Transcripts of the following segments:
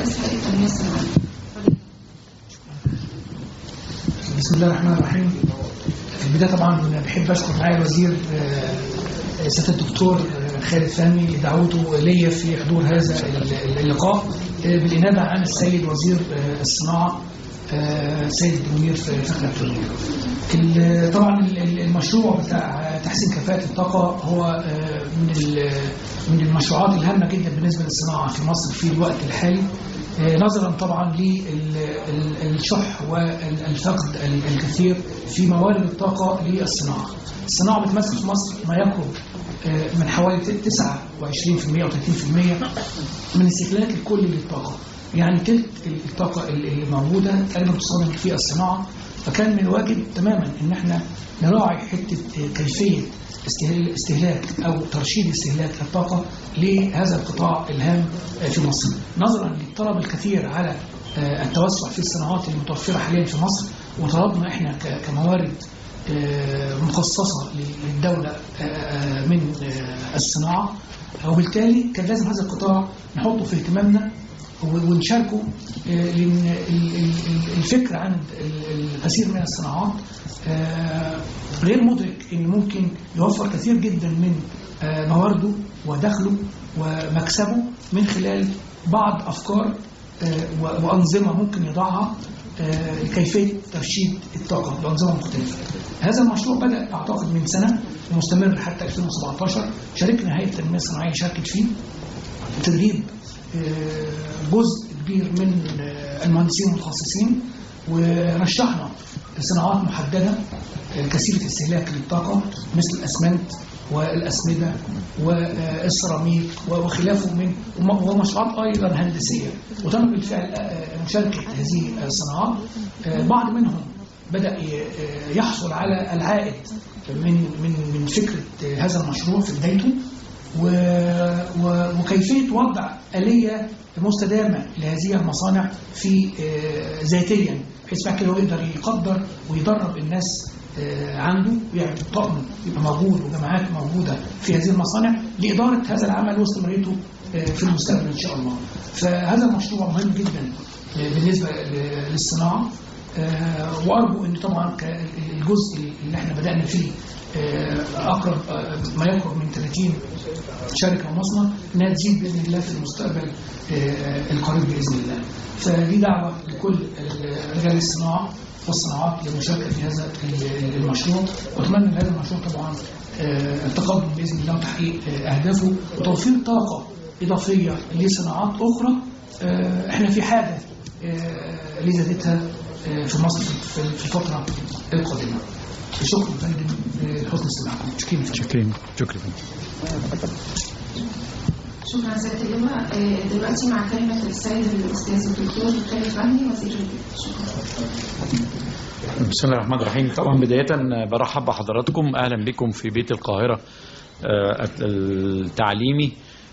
رئيس هيئة التنمية الصناعية. بسم الله الرحمن الرحيم. في البداية طبعا بحب أشكر معالي الوزير سيادة الدكتور خالد فهمي لدعوته ليا في حضور هذا اللقاء بالإنابة عن السيد وزير الصناعة سيد منير فخر التوني. طبعا المشروع بتاع تحسين كفاءة الطاقة هو من المشروعات الهامة جدا بالنسبة للصناعة في مصر في الوقت الحالي، نظرا طبعا للشح والفقد الكثير في موارد الطاقة للصناعة. الصناعة بتمثل في مصر ما يقرب من حوالي 29% أو 30% من استهلاك الكلي للطاقة، يعني تلت الطاقة اللي موجودة تقريبا بتصادم في الصناعة. فكان من الواجب تماما ان احنا نراعي حتة كيفية استهلاك او ترشيد استهلاك الطاقة لهذا القطاع الهام في مصر، نظرا للطلب الكثير على التوسع في الصناعات المتوفرة حاليا في مصر، وطلبنا احنا كموارد مخصصة للدولة من الصناعة، وبالتالي كان لازم هذا القطاع نحطه في اهتمامنا ونشاركه، لأن الفكر عند الكثير من الصناعات غير مدرك أن ممكن يوفر كثير جدا من موارده ودخله ومكسبه من خلال بعض أفكار وأنظمة ممكن يضعها لكيفية ترشيد الطاقة بأنظمة مختلفة. هذا المشروع بدأ أعتقد من سنة ومستمر حتى 2017. شاركنا هيئة التنمية الصناعية شاركت فيه تدريب جزء كبير من المهندسين المتخصصين، ورشحنا صناعات محددة كثيرة استهلاك للطاقة مثل الأسمنت والأسمدة والسيراميك وخلافه من ومشروعات أيضا هندسية، وتم بالفعل مشاركة هذه الصناعات. بعض منهم بدأ يحصل على العائد من فكرة هذا المشروع في بدايته، وكيفية وضع آلية مستدامة لهذه المصانع في ذاتيا، بحيث بعد كده هو يقدر يقدر ويدرب الناس عنده، ويعمل طقم يبقى موجود وجماعات موجودة في هذه المصانع لإدارة هذا العمل واستمراريته في المستقبل إن شاء الله. فهذا المشروع مهم جدا بالنسبة للصناعة، وأرجو أن طبعا الجزء اللي احنا بدأنا فيه أقرب ما يقرب من 30 شركة ومصنع انها تزيد باذن الله في المستقبل القريب باذن الله. فدي دعوه لكل رجال الصناعه والصناعات للمشاركه في هذا المشروع، واتمنى ان هذا المشروع طبعا التقدم باذن الله وتحقيق اهدافه وتوفير طاقه اضافيه لصناعات اخرى احنا في حاجه لزيادتها في مصر في الفتره القادمه. شكرا فندم لحسن استماعكم. شكرا. شكرا سيادة اللواء. دلوقتي مع كلمة السيد الأستاذ الدكتور خالد فهمي وزير البيئة. شكرا. بسم الله الرحمن الرحيم. طبعا بداية برحب بحضراتكم، أهلا بكم في بيت القاهرة التعليمي،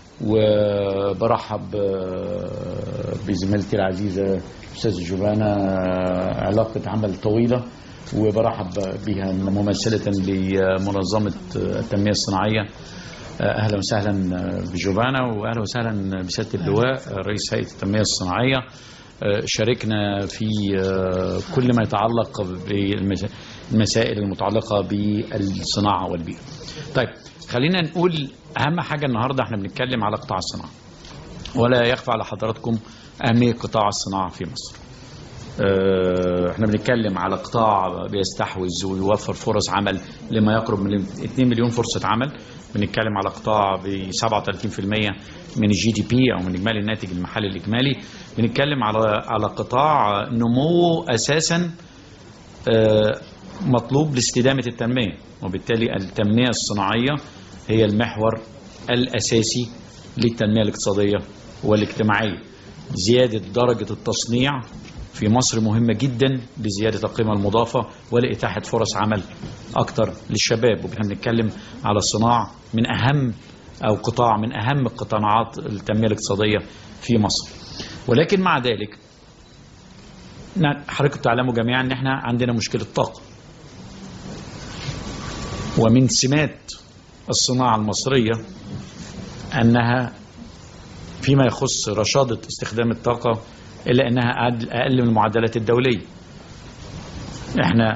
وبرحب بزميلتي العزيزة أستاذ جوفانا، علاقة عمل طويلة، وبرحب بها ممثلة لمنظمة التنمية الصناعية. أهلا وسهلا بجوفانا، وأهلا وسهلا بسيادة اللواء رئيس هيئة التنمية الصناعية. شاركنا في كل ما يتعلق بالمسائل المتعلقة بالصناعة والبيئة. طيب خلينا نقول أهم حاجة النهاردة احنا بنتكلم على قطاع الصناعة، ولا يخفى على حضراتكم أهمية قطاع الصناعة في مصر. احنا بنتكلم على قطاع بيستحوذ ويوفر فرص عمل لما يقرب من 2 مليون فرصة عمل. بنتكلم على قطاع ب 37% من الجي دي بي او من اجمالي الناتج المحلي الاجمالي. بنتكلم على قطاع نموه اساسا مطلوب لاستدامة التنمية، وبالتالي التنمية الصناعية هي المحور الاساسي للتنمية الاقتصادية والاجتماعية. زيادة درجة التصنيع في مصر مهمة جدا لزيادة القيمة المضافة ولإتاحة فرص عمل أكتر للشباب. وإحنا بنتكلم على الصناعة من أهم أو قطاع من أهم قطاعات التنمية الاقتصادية في مصر. ولكن مع ذلك حضراتكم تعلموا جميعا أن احنا عندنا مشكلة طاقة، ومن سمات الصناعة المصرية أنها فيما يخص رشادة استخدام الطاقة إلا أنها أقل من المعدلات الدولية. احنا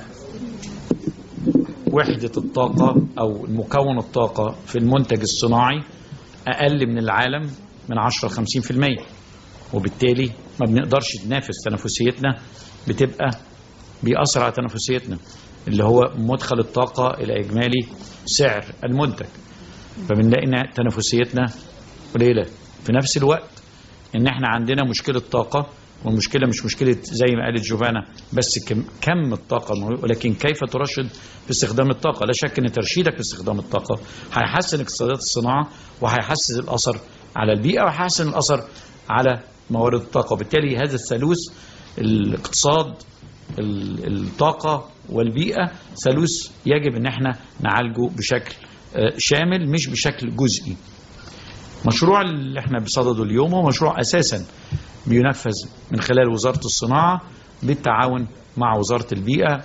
وحدة الطاقة أو مكون الطاقة في المنتج الصناعي أقل من العالم من 10 ل 50%، وبالتالي ما بنقدرش ننافس. تنافسيتنا بتبقى بيأثر على تنافسيتنا اللي هو مدخل الطاقة إلى إجمالي سعر المنتج، فبنلاقي ان تنافسيتنا قليلة. في نفس الوقت ان احنا عندنا مشكلة طاقة، والمشكلة مش مشكلة زي ما قالت جوفانا بس كم الطاقة، ولكن كيف ترشد في استخدام الطاقة. لا شك ان ترشيدك في استخدام الطاقة هيحسن اقتصادات الصناعة، وهيحسن الأثر على البيئة، وهيحسن الأثر على موارد الطاقة. وبالتالي هذا الثالوث، الاقتصاد، الطاقة والبيئة، ثالوث يجب ان احنا نعالجه بشكل شامل مش بشكل جزئي. مشروع اللي احنا بصدده اليوم هو مشروع اساسا بينفذ من خلال وزارة الصناعة بالتعاون مع وزارة البيئة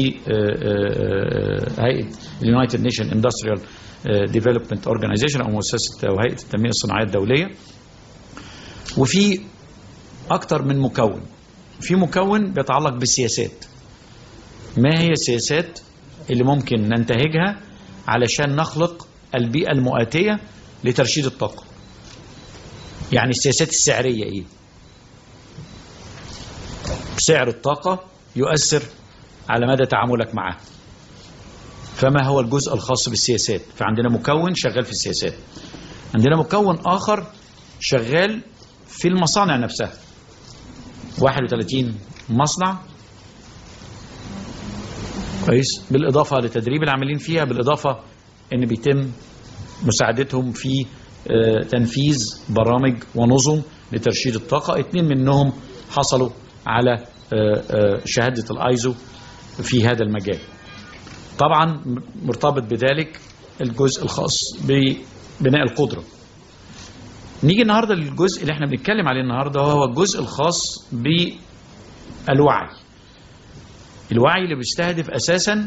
وهيئة اليونايتد نيشن اندستريال ديفلوبمنت اورجانيزيشن، او مؤسسة او هيئة التنمية الصناعية الدولية. وفي اكتر من مكون. في مكون بيتعلق بالسياسات. ما هي السياسات اللي ممكن ننتهجها علشان نخلق البيئة المؤاتية لترشيد الطاقة؟ يعني السياسات السعرية ايه؟ سعر الطاقة يؤثر على مدى تعاملك معه، فما هو الجزء الخاص بالسياسات؟ فعندنا مكون شغال في السياسات، عندنا مكون آخر شغال في المصانع نفسها. 31 مصنع كويس، بالإضافة لتدريب العاملين فيها، بالإضافة أن بيتم مساعدتهم في تنفيذ برامج ونظم لترشيد الطاقة. 2 منهم حصلوا على شهادة الآيزو في هذا المجال. طبعا مرتبط بذلك الجزء الخاص ببناء القدرة. نيجي النهاردة للجزء اللي احنا بنتكلم عليه النهاردة، وهو الجزء الخاص بالوعي. الوعي اللي بيستهدف أساسا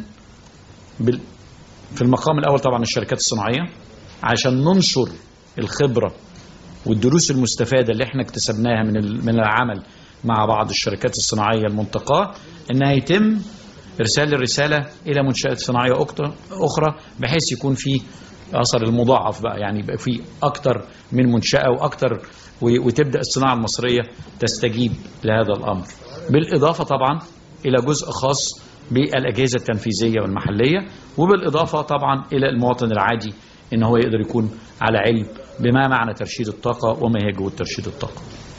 في المقام الأول طبعا الشركات الصناعية، عشان ننشر الخبرة والدروس المستفادة اللي احنا اكتسبناها من العمل مع بعض الشركات الصناعية المنتقاة، انها يتم ارسال الرسالة الى منشآت صناعية اخرى، بحيث يكون في اثر المضاعف بقى، يعني يبقى في اكتر من منشأة واكتر، وتبدأ الصناعة المصرية تستجيب لهذا الامر. بالاضافة طبعا الى جزء خاص بالاجهزة التنفيذية والمحلية، وبالاضافة طبعا الى المواطن العادي ان هو يقدر يكون على علم بما معنى ترشيد الطاقة وما هي جهود ترشيد الطاقة.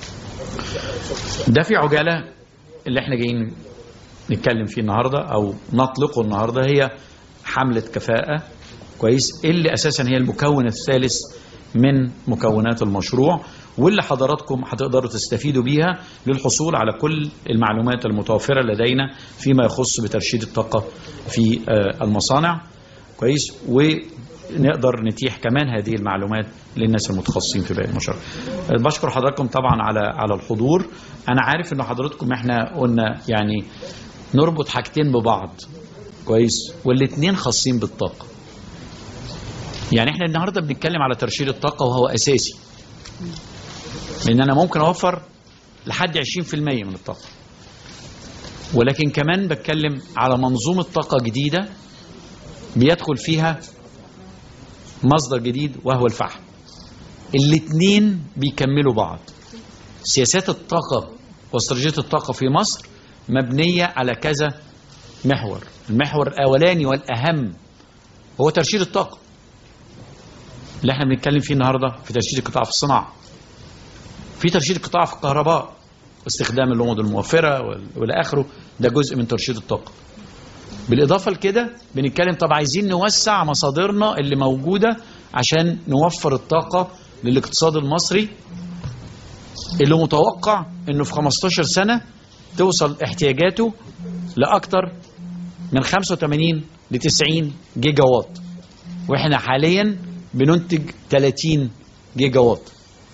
ده في عجالة اللي احنا جايين نتكلم فيه النهاردة او نطلقه النهاردة، هي حملة كفاءة كويس، اللي اساسا هي المكون الثالث من مكونات المشروع، واللي حضراتكم هتقدروا تستفيدوا بيها للحصول على كل المعلومات المتوفرة لدينا فيما يخص بترشيد الطاقة في المصانع كويس، ونقدر نتيح كمان هذه المعلومات للناس المتخصصين في باقي المشروع. بشكر حضراتكم طبعا على الحضور. انا عارف ان حضراتكم احنا قلنا يعني نربط حاجتين ببعض كويس، والاثنين خاصين بالطاقة. يعني احنا النهارده بنتكلم على ترشيد الطاقة وهو اساسي، لان انا ممكن اوفر لحد 20% من الطاقة، ولكن كمان بتكلم على منظومة طاقة جديدة بيدخل فيها مصدر جديد وهو الفحم. الاثنين بيكملوا بعض. سياسات الطاقة واستراتيجية الطاقة في مصر مبنية على كذا محور. المحور الأولاني والأهم هو ترشيد الطاقة اللي احنا بنتكلم فيه النهاردة، في ترشيد القطاع في الصناعة، في ترشيد القطاع في الكهرباء، استخدام اللمض الموفرة والى آخره، ده جزء من ترشيد الطاقة. بالإضافة لكده بنتكلم طب عايزين نوسع مصادرنا اللي موجودة عشان نوفر الطاقة للاقتصاد المصري اللي متوقع انه في 15 سنة توصل احتياجاته لأكتر من 85 ل 90 جيجا واط، واحنا حاليا بننتج 30 جيجا واط.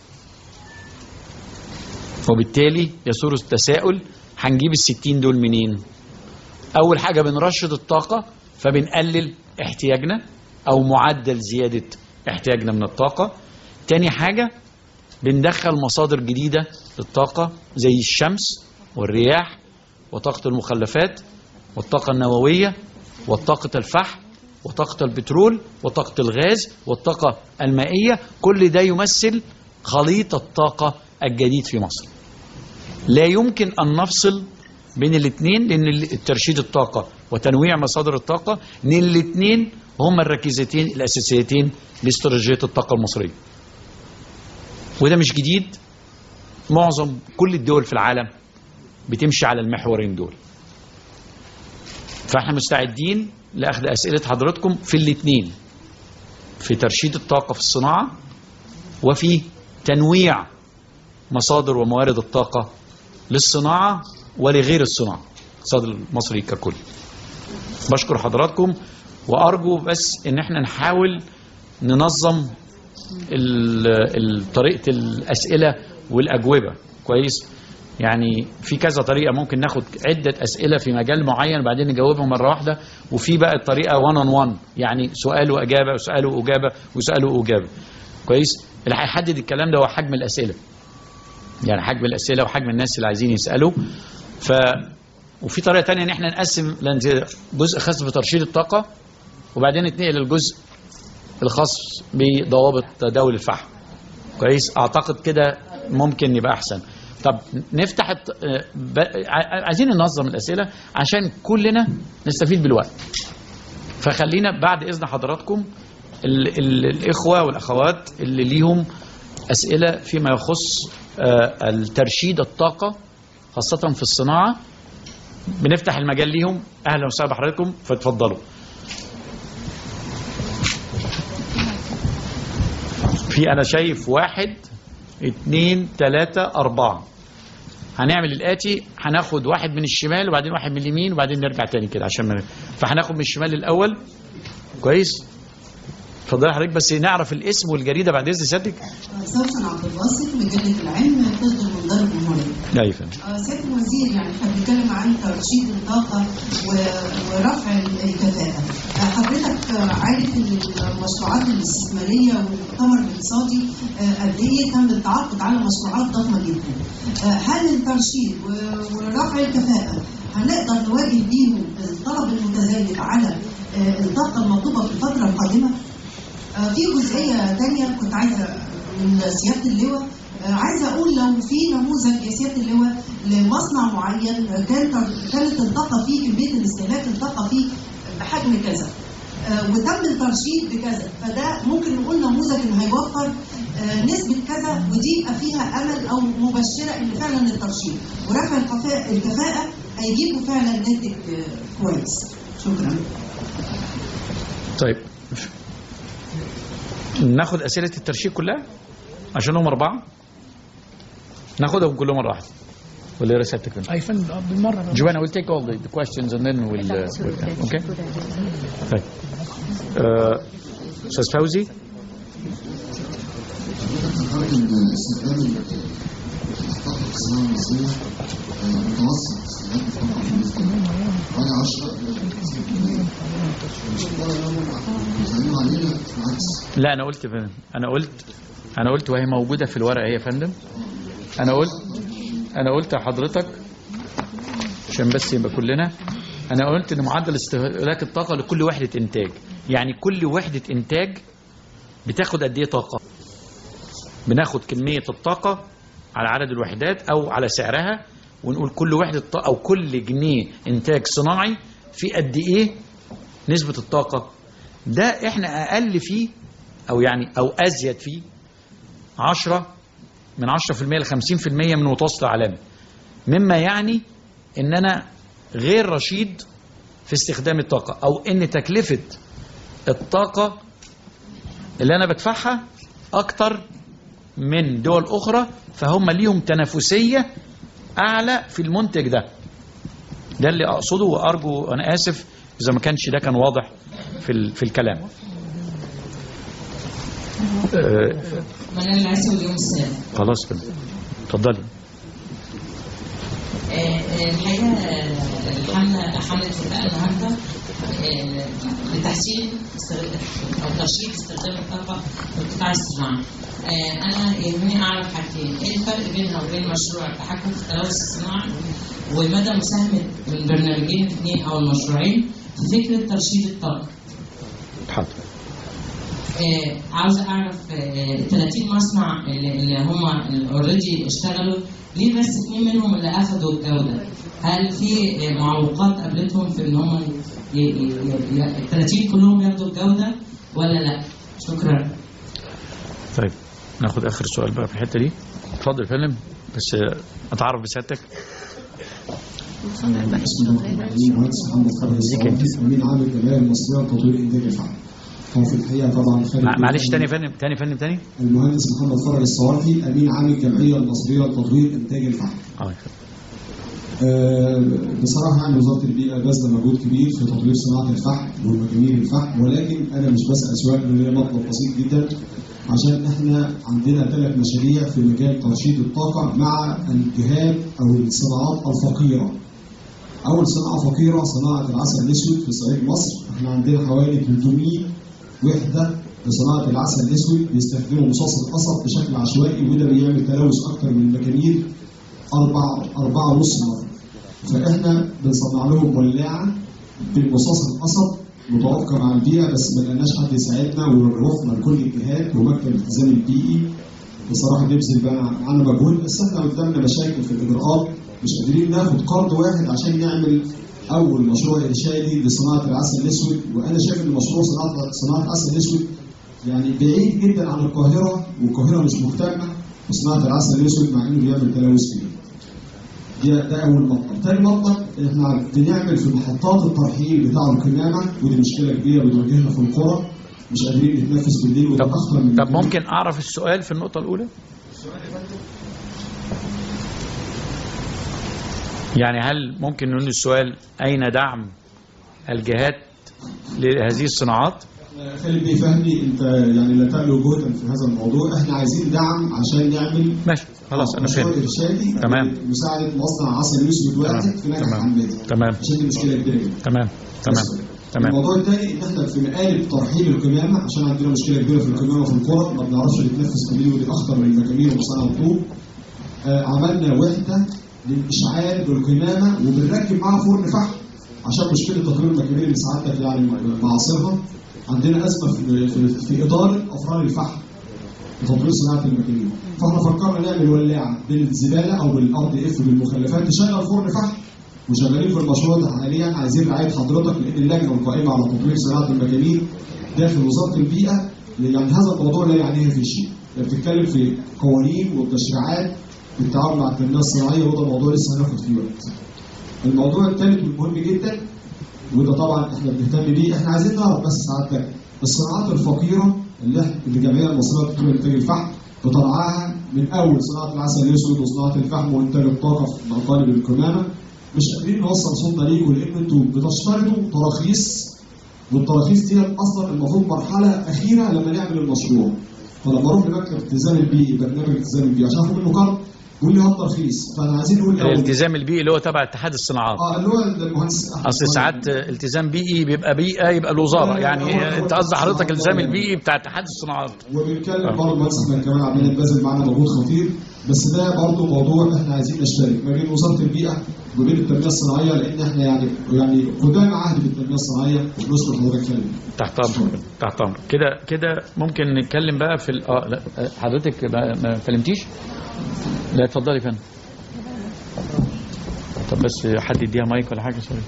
وبالتالي يثور التساؤل، هنجيب ال60 دول منين؟ أول حاجة بنرشد الطاقة فبنقلل احتياجنا أو معدل زيادة احتياجنا من الطاقة. تاني حاجة بندخل مصادر جديدة للطاقة زي الشمس والرياح وطاقة المخلفات والطاقة النووية وطاقة الفحم وطاقة البترول وطاقة الغاز والطاقة المائية. كل ده يمثل خليط الطاقة الجديد في مصر. لا يمكن أن نفصل بين الاثنين، لأن ترشيد الطاقة وتنويع مصادر الطاقة ان الاثنين هما الركيزتين الأساسيتين لاستراتيجية الطاقة المصرية. وده مش جديد، معظم كل الدول في العالم بتمشي على المحورين دول. فاحنا مستعدين لأخذ أسئلة حضراتكم في الاثنين، في ترشيد الطاقة في الصناعة وفي تنويع مصادر وموارد الطاقة للصناعة ولغير الصناعة، الاقتصاد المصري ككل. بشكر حضراتكم، وأرجو بس إن احنا نحاول ننظم طريقة الأسئلة والأجوبة كويس. يعني في كذا طريقة، ممكن ناخد عدة أسئلة في مجال معين وبعدين نجاوبهم مرة واحدة، وفي بقى الطريقة 1 on 1، يعني سؤال وإجابة وسؤال وإجابة وسؤال وإجابة كويس. اللي هيحدد الكلام ده هو حجم الأسئلة، يعني حجم الأسئلة وحجم الناس اللي عايزين يسألوا. وفي طريقة تانية ان احنا نقسم جزء خاص بترشيد الطاقة وبعدين نتنقل للجزء الخاص بضوابط تداول الفحم كويس. اعتقد كده ممكن يبقى احسن. طب نفتح عايزين ننظم الأسئلة عشان كلنا نستفيد بالوقت. فخلينا بعد إذن حضراتكم الإخوة والأخوات اللي ليهم أسئلة فيما يخص الترشيد الطاقة خاصة في الصناعة، بنفتح المجال ليهم. أهلا وسهلا بحضراتكم، فتفضلوا. في أنا شايف 1 2 3 4. هنعمل الآتي، هناخد واحد من الشمال وبعدين واحد من اليمين وبعدين نرجع تاني كده عشان فهناخد من الشمال الأول كويس. اتفضل حضرتك، بس نعرف الاسم والجريدة بعد إذن سيادتك. سوسن عبد الباسط، مجلة العلم، ضد المنظار الجمهوري. أيوة فندم. سيادة الوزير، يعني احنا بنتكلم عن ترشيد الطاقة ورفع الكفاءة. حضرتك عارف ان المشروعات الاستثمارية والمؤتمر الاقتصادي قد ايه تم التعاقد على مشروعات ضخمة جدا. هل الترشيد ورفع الكفاءة هنقدر نواجه بيهم الطلب المتزايد على الطاقة المطلوبة في الفترة القادمة؟ في جزئية تانية كنت عايزة من سيادة اللواء، عايزة أقول لو في نموذج يا سيادة اللواء لمصنع معين كانت الطاقة فيه، كمية الاستهلاك الطاقة فيه بحجم كذا وتم الترشيد بكذا، فده ممكن نقول نموذج إنه هيوفر نسبة كذا، ودي يبقى فيها أمل أو مبشرة إن فعلا الترشيد ورفع الكفاءة هيجيبوا فعلا ناتج كويس. شكرا. طيب ناخد أسئلة الترشيد كلها عشان هم 4، ناخدهم كلهم مرة واحدة ولا رسالتك؟ أي فندم بالمرة. Joanna will take all the questions and then we'll okay. طيب أستاذ فوزي. استخدام الطاقة في الصناعة المصرية متوسط استخدام الطاقة بالنسبة حوالي 10 إلى 30%. مش بيسألوا علينا بالعكس. لا أنا قلت أنا قلت وهي موجودة في الورقة هي يا فندم. أنا قلت لحضرتك عشان بس يبقى كلنا، أنا قلت إن معدل استهلاك الطاقة لكل وحدة إنتاج، يعني كل وحدة إنتاج بتاخد قد إيه طاقة. بناخد كمية الطاقة على عدد الوحدات أو على سعرها، ونقول كل وحدة طاقة أو كل جنيه إنتاج صناعي في قد إيه نسبة الطاقة. ده إحنا أقل فيه أو أزيد فيه 10% ل 50% من المتوسط العالمي، مما يعني إن أنا غير رشيد في استخدام الطاقة، أو إن تكلفة الطاقة اللي أنا بدفعها أكتر من دول أخرى، فهم ليهم تنافسية أعلى في المنتج ده اللي أقصده. وأرجو أنا آسف إذا ما كانش ده كان واضح في الكلام. منال العيسى واليوم السابع. خلاص كده اتفضلي. الحقيقه حمله اتفاق النهارده لتحسين او ترشيد استخدام الطاقه في القطاع الصناعي. انا يهمني اعرف حاجتين: ايه الفرق بينها وبين مشروع التحكم في التلوث الصناعي، ومدى مساهمه البرنامجين الاثنين او المشروعين في فكره ترشيد الطاقه. حاضر. عاوزه اعرف 30 مصنع اللي هم اوريدي اشتغلوا، ليه بس 2 منهم اللي اخذوا الجوده؟ هل في معوقات قابلتهم في ان هم ال 30 كلهم ياخدوا الجوده ولا لا؟ شكرا. طيب ناخد اخر سؤال بقى في الحته دي. اتفضل يا فندم، بس اتعرف بسيادتك. مهندس محمد فرج الصوافي، امين عام الجمعيه المصريه لتطوير انتاج الفحم. هو في الحقيقه طبعا معلش تاني يا فندم، تاني. المهندس محمد فرج الصوافي، امين عام الجمعيه المصريه لتطوير انتاج الفحم. بصراحه يعني وزاره البيئه باذله مجهود كبير في تطوير صناعه الفحم ومجاميع الفحم، ولكن انا مش بسال سؤال لان هي مطلب بسيط جدا، عشان احنا عندنا 3 مشاريع في مجال ترشيد الطاقه مع الجهات او الصناعات الفقيره. اول صناعه فقيره صناعه العسل الاسود في صعيد مصر، احنا عندنا حوالي 300 وحده لصناعه العسل الاسود بيستخدموا مصاص القصب بشكل عشوائي، وده بيعمل تلوث اكثر من المكانير 4.5 مرة. فاحنا بنصنع لهم ولاعه بالمصاص القصب متوافقه مع البيئه، بس ما لقيناش حد يساعدنا، ورحنا لكل الجهات ومكتب الالتزام البيئي بصراحه بيبذل بقى معانا مجهود، بس احنا قدامنا مشاكل في الاجراءات، مش قادرين ناخد قرض واحد عشان نعمل اول مشروع ارشادي لصناعه العسل الاسود. وانا شايف ان مشروع صناعه العسل الاسود يعني بعيد جدا عن القاهره، والقاهره مش مهتمه بصناعه العسل الاسود مع انه بيعمل تلوث فيه. ده اول مطلب. ثاني مطلب، احنا بنعمل في محطات الترحيل بتاع القمامه، ودي مشكله كبيره بتواجهنا في القرى، مش قادرين نتنفس بالليل وده اخطر من. طب ممكن اعرف السؤال في النقطه الاولى؟ يعني هل ممكن نقول السؤال اين دعم الجهات لهذه الصناعات؟ خالد بيه فهمي، انت يعني لا تألو جهدا في هذا الموضوع، احنا عايزين دعم عشان نعمل ماشي خلاص انا فهمت. ارشادي تمام. مساعده مصنع عسل اسود واحد في نجح حمادي. تمام. عشان دي مشكله كبيره جدا. تمام. الموضوع الثاني ان احنا في مقالب ترحيل القمامه، عشان عندنا مشكله كبيره في القمامه في القرى، ما بنعرفش نتنفس بالليل، ودي اخطر من المجاميع ومصانع الطوب. عملنا وحده للاشعال بالقمامه وبنركب معاها فرن فحم، عشان مشكله تطوير المجاميع اللي سعادتك يعني معاصرها. عندنا ازمه في اداره افران الفحم وتطوير صناعه المجاميع، فاحنا فكرنا نعمل ولاعه بالزباله او بالار دي اف بالمخلفات تشغل فرن فحم، وشغالين في المشروع ده حاليا. عايزين رعايه حضرتك، لان اللجنه القائمه على تطوير صناعه المجاميع داخل وزاره البيئه، يعني هذا الموضوع لا يعنيها في شيء، بتتكلم في قوانين وتشريعات بالتعاون مع التنميه الصناعيه، وده موضوع لسه هناخد فيه وقت. الموضوع الثالث والمهم جدا، وده طبعا احنا بنهتم بيه، احنا عايزين نعرف بس سعادتك الصناعات الفقيره اللي الجمعيه المصريه لتطوير انتاج الفحم بترعاها، من اول صناعه العسل الاسود وصناعه الفحم وانتاج الطاقه في مقالب القمامه. مش قادرين نوصل صوتنا ليكم، لان انتوا بتشترطوا تراخيص، والتراخيص دي اصلا المفروض مرحله اخيره لما نعمل المشروع. فلما اروح لمكتب الالتزام البيئي، برنامج الالتزام البيئي، عشان اخد منه قرض يقول لي هات ترخيص، فانا عايزين نقول الالتزام البيئي اللي هو تبع اتحاد الصناعات. اللي هو المهندس اصل ساعات التزام بيئي بيبقى بيئه يبقى الوزاره، يعني انت قصد حضرتك الالتزام البيئي بتاع اتحاد الصناعات. وبنتكلم برضه المهندس احمد كمان عمال يتبذل معانا مجهود خطير، بس ده برضه موضوع احنا عايزين نشترك ما بين وزاره البيئه وبين التنميه الصناعيه، لان احنا يعني قدام عهد بالتنميه الصناعيه، وبنشكر حضرتك كلمه. تحت امرك. كده ممكن نتكلم بقى في لا حضرتك ما كلمتيش؟ لا اتفضلي يا فندم. طب بس حد يديها مايك ولا حاجه. سوري.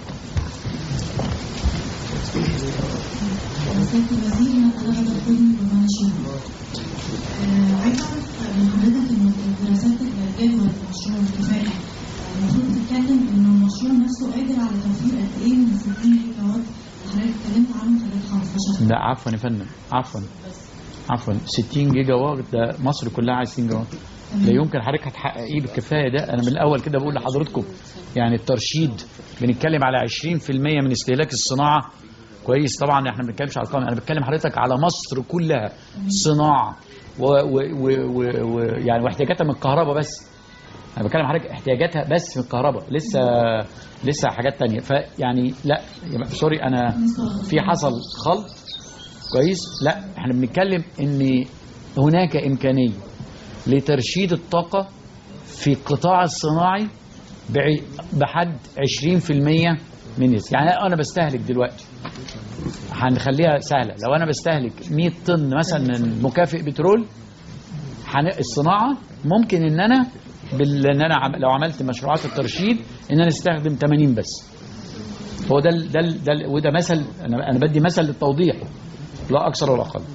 سيادة الوزير، انا بدخل من شهر. عايز اعرف من حضرتك ان دراسات الجدوى للمشروع الكفاءه المفروض تتكلم ان المشروع نفسه قادر على توفير قد ايه من 60 جيجا وات اللي حضرتك اتكلمت عنه خلال 15 لا عفوا يا فندم، عفوا 60 جيجا وات ده مصر كلها عايز 60 جيجا وات. لا يمكن حضرتك هتحققيه بالكفايه ده. انا من الاول كده بقول لحضراتكم يعني الترشيد بنتكلم على 20% من استهلاك الصناعه. كويس، طبعا احنا ما بنتكلمش على القانون، انا بتكلم حضرتك على مصر كلها صناعه يعني واحتياجاتها من الكهرباء بس. انا بتكلم حضرتك احتياجاتها بس في الكهرباء، لسه حاجات تانية. فيعني لا سوري، انا في حصل خلط كويس. لا احنا بنتكلم ان هناك امكانيه لترشيد الطاقه في القطاع الصناعي بحد 20% من يعني انا بستهلك دلوقتي، هنخليها سهله، لو انا بستهلك 100 طن مثلا من مكافئ بترول، الصناعه ممكن ان انا لو عملت مشروعات الترشيد ان انا استخدم 80 بس. هو ده وده مثل، انا بدي مثل للتوضيح لا اكثر ولا اقل.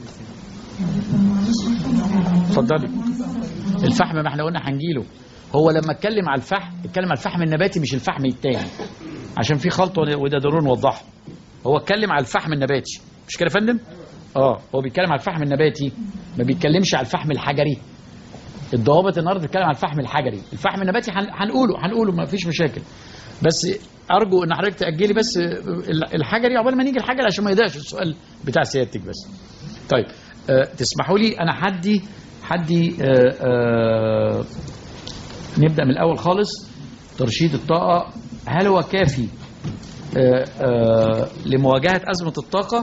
اتفضلي. الفحم ما احنا قلنا هنجيله. هو لما اتكلم على الفحم اتكلم على الفحم النباتي مش الفحم التاني، عشان في خلط وده ضروري نوضحه. هو اتكلم على الفحم النباتي مش كده يا فندم؟ هو بيتكلم على الفحم النباتي، ما بيتكلمش على الفحم الحجري. الضوابط النهارده بتتكلم على الفحم الحجري. الفحم النباتي هنقوله ما فيش مشاكل، بس ارجو ان حضرتك تاجلي بس الحجري عقبال ما نيجي الحجري عشان ما يضيعش السؤال بتاع سيادتك بس. طيب تسمحوا لي انا حدي نبدا من الاول خالص. ترشيد الطاقه هل هو كافي لمواجهه ازمه الطاقه؟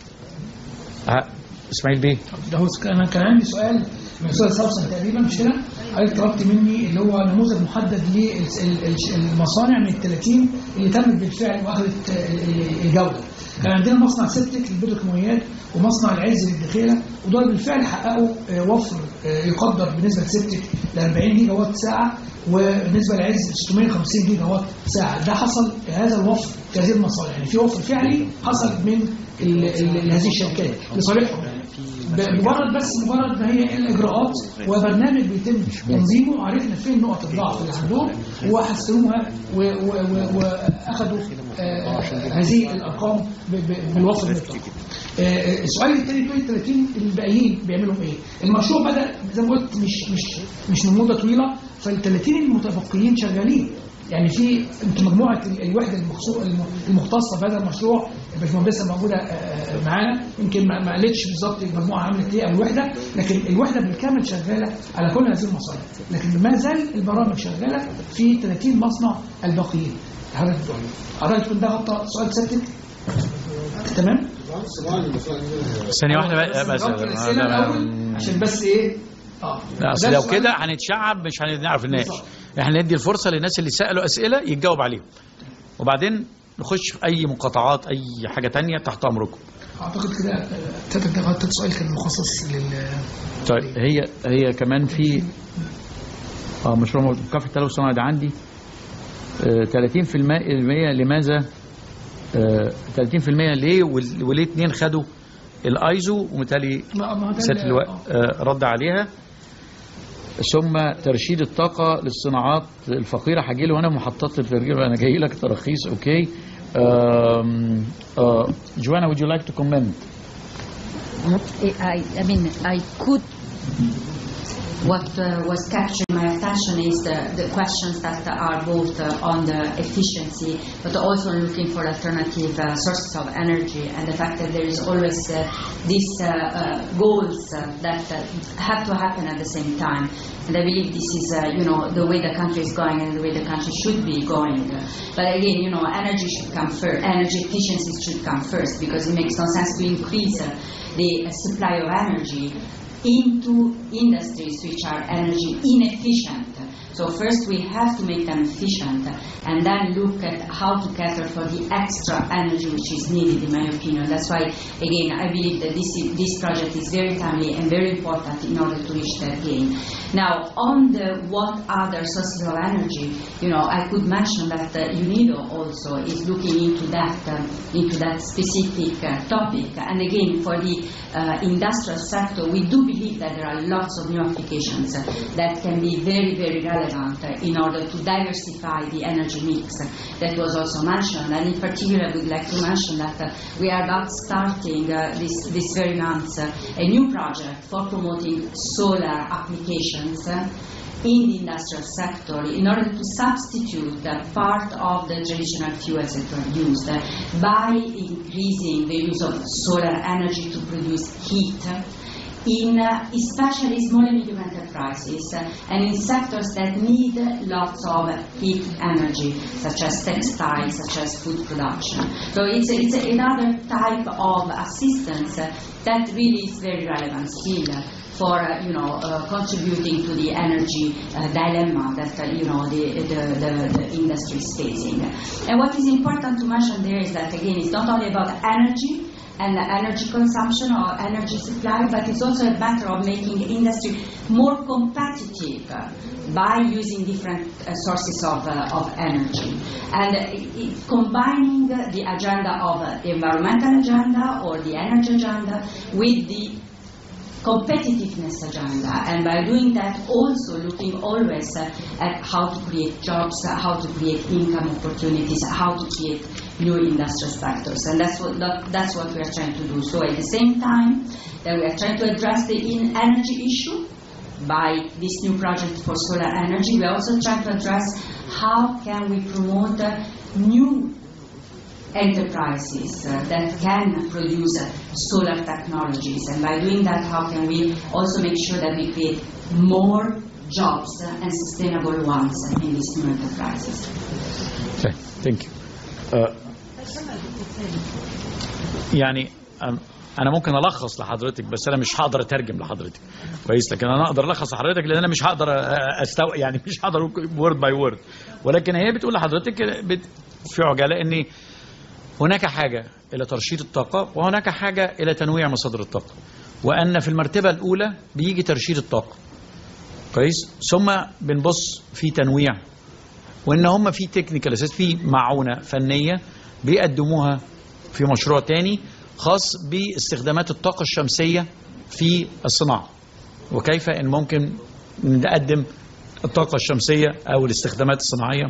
اسماعيل بيه. انا كان عندي سؤال من الاستاذ سوسن تقريبا مش كده؟ حضرتك طلبت مني اللي هو نموذج محدد للمصانع من ال30 اللي تمت بالفعل واخذت الجوده. كان عندنا مصنع سبتك للبتروكيماويات ومصنع العز للدخيله، ودول بالفعل حققوا وفر يقدر بالنسبه لسبتك ل 40 جيجا وات ساعه، وبالنسبه للعز 650 جيجا وات ساعه. ده حصل هذا الوفر في هذه المصانع، يعني في وفر فعلي حصل من هذه الشركات لصالحهم، يعني مجرد ما هي الاجراءات وبرنامج بيتم تنظيمه، وعرفنا فين نقط الضعف اللي عندهم وحسنوها واخذوا هذه الارقام بالوفر من الطاقه. السؤال الثاني 30 الباقيين بيعملوا ايه؟ المشروع بدا زي ما قلت مش من مده طويله، فال30 المتبقيين شغالين. يعني في مجموعه الوحده المختصه بهذا المشروع الباشمهندسه موجوده معانا، يمكن ما قالتش بالظبط المجموعه عملت ايه او الوحده، لكن الوحده بالكامل شغاله على كل هذه المصانع، لكن ما زال البرامج شغاله في 30 مصنع الباقيين. حضرتك كنت ده غطى سؤال سيادتك؟ تمام؟ ثانيه واحده بس عشان بس ايه؟ لا لو كده هنتشعب مش هنعرف نناقش. احنا ندي الفرصه للناس اللي سالوا اسئله يتجاوب عليهم، وبعدين نخش في اي مقاطعات اي حاجه تانية تحت امركم. اعتقد كده تاتك ده غطت سؤال كان مخصص لل. طيب هي كمان في مشروع مكافحه التلوث الصناعي ده عندي 30% لماذا 30% ليه وليه 2 خدوا الايزو ومثالي سياده اللواء رد عليها. ثم ترشيد الطاقه للصناعات الفقيره هجي له. انا محطات الترجيب انا جاي لك تراخيص. اوكي Joanna, would you like to comment? I mean I could. What was capturing my attention is the questions that are both on the efficiency, but also looking for alternative sources of energy, and the fact that there is always these goals that have to happen at the same time. And I believe this is, the way the country is going and the way the country should be going. But again, energy should come first. Energy efficiency should come first, because it makes no sense to increase the supply of energy into industries which are energy inefficient. So first we have to make them efficient, and then look at how to cater for the extra energy which is needed, in my opinion. That's why, again, I believe that this project is very timely and very important in order to reach that gain. Now, on the what other sources of energy, I could mention that UNIDO also is looking into that specific topic. And again, for the industrial sector, we do believe that there are lots of new applications that can be very, very relevant in order to diversify the energy mix. That was also mentioned, and in particular I would like to mention that we are about starting this very month a new project for promoting solar applications in the industrial sector in order to substitute part of the traditional fuels that were used by increasing the use of solar energy to produce heat in especially small and medium enterprises and in sectors that need lots of heat energy, such as textiles, such as food production. So it's another type of assistance that really is very relevant still for contributing to the energy dilemma that the industry is facing. And what is important to mention there is that again, it's not only about energy and energy consumption or energy supply, but it's also a matter of making industry more competitive by using different sources of energy. And combining the agenda of the environmental agenda or the energy agenda with the competitiveness agenda, and by doing that also looking always at how to create jobs, how to create income opportunities, how to create new industrial sectors, and that's what we are trying to do. So at the same time that we are trying to address the energy issue by this new project for solar energy, we are also trying to address how can we promote new enterprises that can produce solar technologies, and by doing that, how can we also make sure that we create more jobs and sustainable ones in these new enterprises. Okay, thank you. يعني أنا ممكن ألخص لحضرتك، بس أنا مش هقدر أترجم لحضرتك كويس، لكن أنا أقدر ألخص لحضرتك لأن أنا مش هقدر يعني مش هقدر word by word، ولكن هي بتقول لحضرتك في عجالة إن هناك حاجة إلى ترشيد الطاقة وهناك حاجة إلى تنويع مصادر الطاقة، وأن في المرتبة الأولى بيجي ترشيد الطاقة كويس، ثم بنبص في تنويع، وإن هم في تكنيكال أساس، في معونة فنية بيقدموها في مشروع تاني خاص باستخدامات الطاقة الشمسية في الصناعة، وكيف إن ممكن نقدم الطاقة الشمسية أو الاستخدامات الصناعية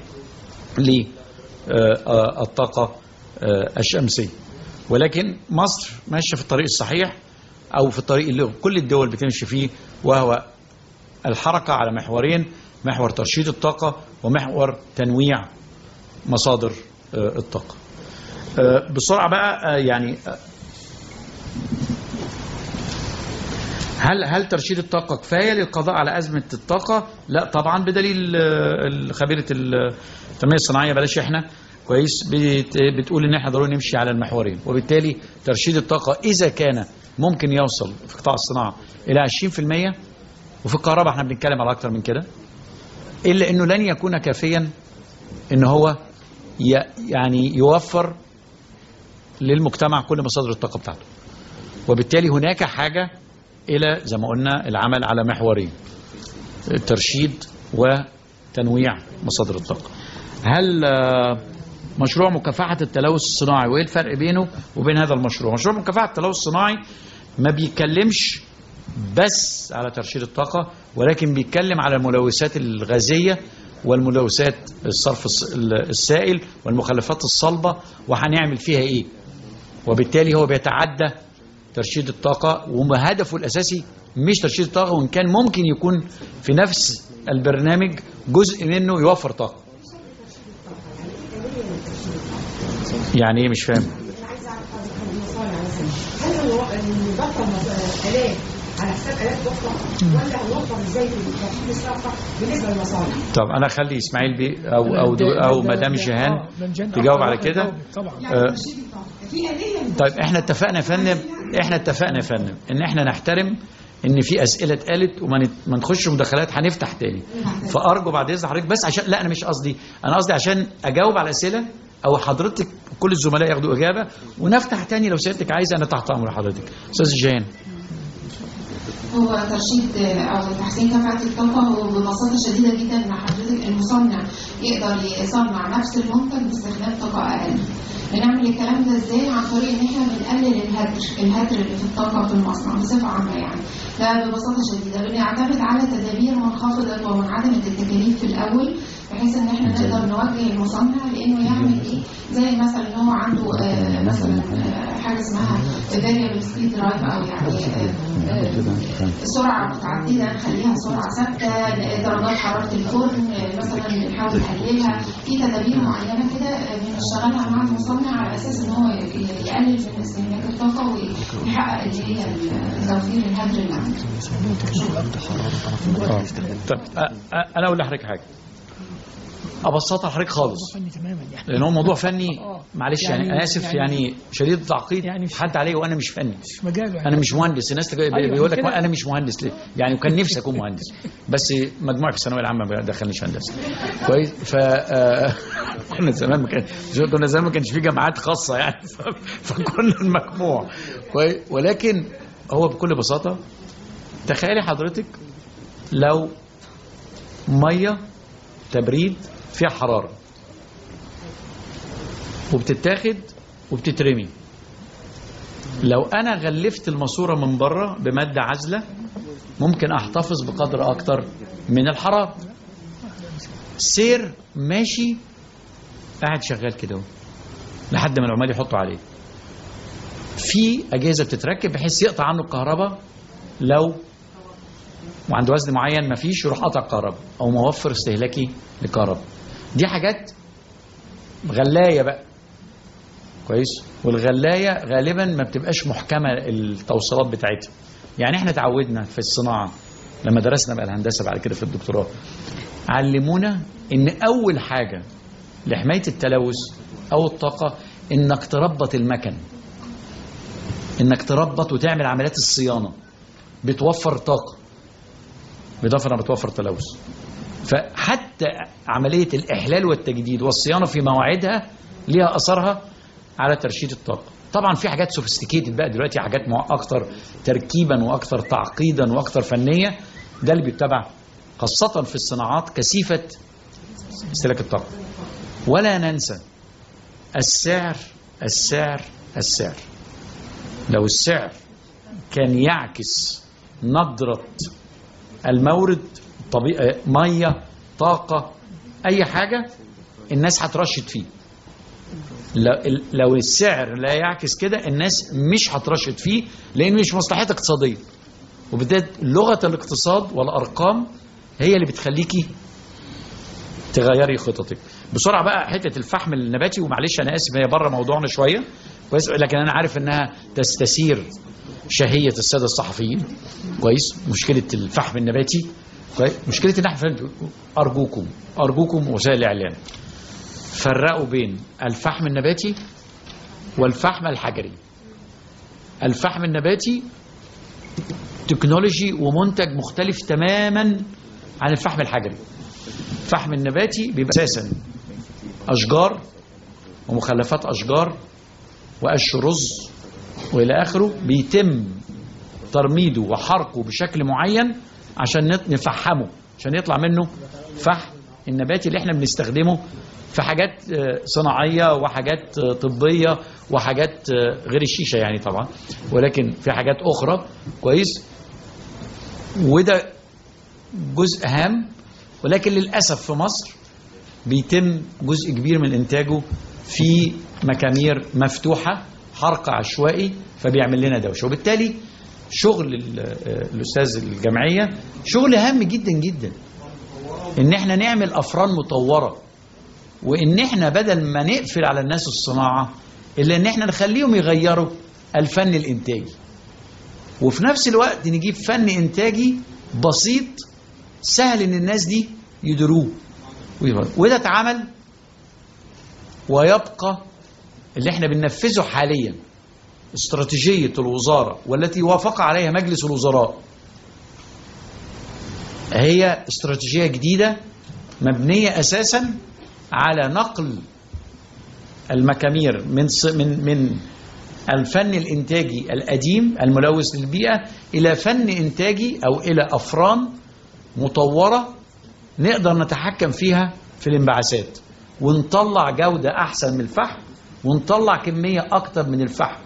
للطاقة الشمسية. ولكن مصر ماشية في الطريق الصحيح أو في الطريق اللي كل الدول بتمشي فيه، وهو الحركة على محورين: محور ترشيد الطاقة ومحور تنويع مصادر الطاقة. بسرعة بقى، يعني هل ترشيد الطاقة كفاية للقضاء على أزمة الطاقة؟ لا طبعا، بدليل خبيرة التنمية الصناعية بلاش احنا كويس بتقول ان احنا ضروري نمشي على المحورين، وبالتالي ترشيد الطاقة إذا كان ممكن يوصل في قطاع الصناعة إلى 20%، وفي الكهرباء احنا بنتكلم على أكتر من كده، إلا إنه لن يكون كافيا إن هو يعني يوفر للمجتمع كل مصادر الطاقة بتاعته، وبالتالي هناك حاجة إلى زي ما قلنا العمل على محورين: الترشيد وتنويع مصادر الطاقة. هل مشروع مكافحة التلوث الصناعي وإيه الفرق بينه وبين هذا المشروع؟ مشروع مكافحة التلوث الصناعي ما بيتكلمش بس على ترشيد الطاقة، ولكن بيتكلم على الملوثات الغازية والملوثات الصرف السائل والمخلفات الصلبة وهنعمل فيها إيه، وبالتالي هو بيتعدى ترشيد الطاقة، وهدفه الأساسي مش ترشيد الطاقة، وإن كان ممكن يكون في نفس البرنامج جزء منه يوفر طاقة. يعني ايه؟ مش فاهم. هل هو نبطل آلات على حساب آلات أخرى، ولا هنوفر ازاي في ترشيد الطاقة بالنسبة للمصانع؟ طب أنا أخلي إسماعيل بيه أو مدام جيهان تجاوب على كده. طيب احنا اتفقنا يا فندم ان احنا نحترم ان في اسئله اتقالت وما نخش مداخلات، هنفتح تاني. فارجو بعد اذن حضرتك، بس عشان لا انا مش قصدي، انا قصدي عشان اجاوب على الاسئله او حضرتك كل الزملاء ياخدوا اجابه ونفتح تاني لو سيادتك عايزه. انا تحت امر حضرتك. استاذ جيهان. هو ترشيد او تحسين كفاءة الطاقة هو ببساطة شديدة جدا ان حضرتك المصنع يقدر يصنع نفس المنتج باستخدام طاقة اقل. بنعمل الكلام ده ازاي؟ عن طريق ان احنا بنقلل الهدر اللي في الطاقة في المصنع بصفة عامة. يعني ده ببساطة شديدة بنعتمد على تدابير منخفضة ومنعدمة التكاليف في الاول، بحيث ان احنا نقدر نوجه المصنع لانه يعمل ايه، زي مثلا ان هو عنده مثلا حاجه اسمها variable speed drive، او يعني سرعه متعدده نخليها سرعه ثابته، درجات حراره الفرن مثلا نحاول نقللها، في تدابير معينه كده بنشتغلها مع المصنع على اساس ان هو يقلل من استهلاك الطاقه ويحقق اللي هي توفير الهدر اللي عنده. طب انا اقول لحضرتك حاجه ابسطها لحضرتك خالص، لان هو موضوع فني. معلش يعني انا اسف يعني شديد التعقيد، يعني حد عليه وانا مش فني، انا مش مهندس. الناس بيقول لك انا مش مهندس ليه يعني، وكان نفسي اكون مهندس بس مجموعي في الثانويه العامه ما دخلنيش هندسه كويس. ف كنا زمان ما كانش في جامعات خاصه يعني فكنا المجموع كويس. ولكن هو بكل بساطه تخيلي حضرتك لو ميه تبريد فيها حرارة وبتتاخد وبتترمي، لو أنا غلفت الماسورة من بره بمادة عازلة ممكن أحتفظ بقدر أكتر من الحرارة. سير ماشي قاعد شغال كده لحد ما العمال يحطوا عليه. في أجهزة بتتركب بحيث يقطع عنه الكهرباء لو وعند وزن معين ما فيش، يروح قطع الكهرباء او موفر استهلاكي للكهرباء. دي حاجات غلايه بقى كويس. والغلايه غالبا ما بتبقاش محكمه التوصيلات بتاعتها. يعني احنا اتعودنا في الصناعه لما درسنا بقى الهندسه بعد كده في الدكتوراه، علمونا ان اول حاجه لحمايه التلوث او الطاقه انك تربط المكن، انك تربط وتعمل عمليات الصيانه، بتوفر طاقه بالاضافه انها بتوفر تلوث. فحتى عمليه الاحلال والتجديد والصيانه في مواعيدها ليها اثرها على ترشيد الطاقه. طبعا في حاجات سوفيستيكيتد بقى دلوقتي، حاجات اكثر تركيبا واكثر تعقيدا واكثر فنيه، ده اللي بيتبع خاصه في الصناعات كثيفه استهلاك الطاقه. ولا ننسى السعر السعر السعر. لو السعر كان يعكس نظره المورد، ميه، طاقه، اي حاجه، الناس هترشد فيه. لو السعر لا يعكس كده الناس مش هترشد فيه، لان مش مصلحتها اقتصاديه. وبالذات لغه الاقتصاد والارقام هي اللي بتخليكي تغيري خططك. بسرعه بقى حته الفحم النباتي، ومعلش انا اسف هي بره موضوعنا شويه كويس، لكن انا عارف انها تستثير شهيه الساده الصحفيين كويس. مشكله الفحم النباتي كويس، مشكله ان احنا ارجوكم وسائل الاعلام فرقوا بين الفحم النباتي والفحم الحجري. الفحم النباتي تكنولوجي ومنتج مختلف تماما عن الفحم الحجري. الفحم النباتي بيبقى اساسا اشجار ومخلفات اشجار وقش رز والى اخره، بيتم ترميده وحرقه بشكل معين عشان نفحمه، عشان يطلع منه فحم النباتي اللي احنا بنستخدمه في حاجات صناعيه وحاجات طبيه وحاجات غير الشيشه يعني طبعا، ولكن في حاجات اخرى كويس. وده جزء هام، ولكن للاسف في مصر بيتم جزء كبير من انتاجه في مكامير مفتوحه، حرق عشوائي، فبيعمل لنا دوشه. وبالتالي شغل الاستاذ الجمعيه شغل هام جدا جدا، ان احنا نعمل افران مطوره، وان احنا بدل ما نقفل على الناس الصناعه الا ان احنا نخليهم يغيروا الفن الانتاجي، وفي نفس الوقت نجيب فن انتاجي بسيط سهل ان الناس دي يدروه. وده اتعمل ويبقى اللي احنا بننفذه حاليا استراتيجية الوزارة والتي وافق عليها مجلس الوزراء. هي استراتيجية جديدة مبنية أساسا على نقل المكامير من الفن الإنتاجي القديم الملوث للبيئة إلى فن إنتاجي أو إلى أفران مطورة نقدر نتحكم فيها في الانبعاثات، ونطلع جودة أحسن من الفحم، ونطلع كمية أكتر من الفحم.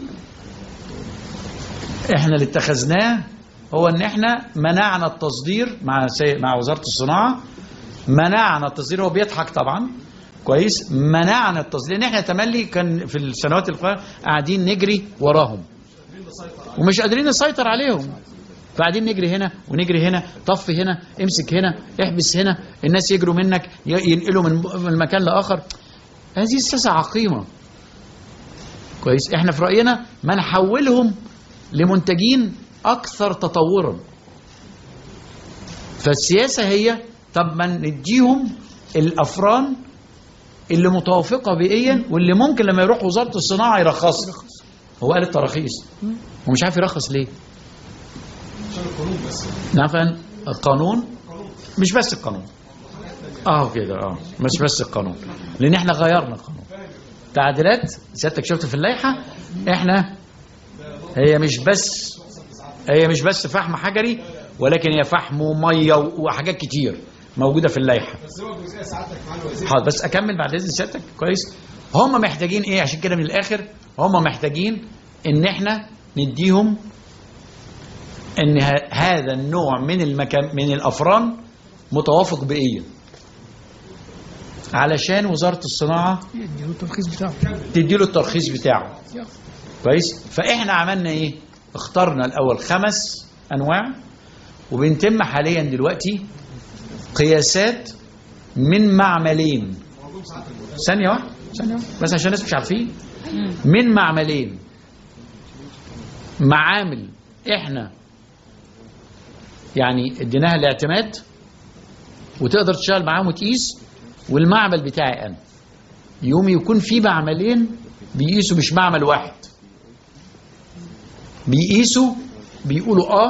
احنا اللي اتخذناه هو ان احنا منعنا التصدير مع وزارة الصناعة، منعنا التصدير. هو بيضحك طبعا كويس، منعنا التصدير لان احنا تملي كان في السنوات القادمة قاعدين نجري وراهم ومش قادرين نسيطر عليهم فقاعدين نجري هنا ونجري هنا، طفي هنا، امسك هنا، احبس هنا، الناس يجروا منك ينقلوا من مكان لاخر. هذه السياسه عقيمه. كويس. احنا في راينا ما نحولهم لمنتجين اكثر تطورا. فالسياسه هي طب ما نديهم الافران اللي متوافقه بيئيا واللي ممكن لما يروح وزاره الصناعه يرخصها. هو قال التراخيص ومش عارف يرخص ليه؟ عشان القانون بس. نعم القانون مش بس القانون. كده مش بس القانون، لان احنا غيرنا القانون. تعديلات سيادتك شفت في اللائحه، احنا هي مش بس فحم حجري، ولكن هي فحم وميه وحاجات كتير موجوده في اللائحه. بس هو جزئيه سعادتك معالي الوزير. حاضر بس اكمل بعد اذن سيادتك. كويس. هم محتاجين ايه عشان كده من الاخر؟ هم محتاجين ان احنا نديهم ان هذا النوع من الافران متوافق بيئيا، علشان وزاره الصناعه تديله الترخيص بتاعه. كويس. فاحنا عملنا ايه؟ اخترنا الاول 5 انواع، وبنتم حاليا دلوقتي قياسات من معملين. ثانيه واحده بس عشان الناس مش عارفين. من معملين، معامل احنا يعني اديناها الاعتماد وتقدر تشتغل معاهم وتقيس، والمعمل بتاعي انا يوم يكون في معملين بيقيسوا، مش معمل واحد بيقيسوا بيقولوا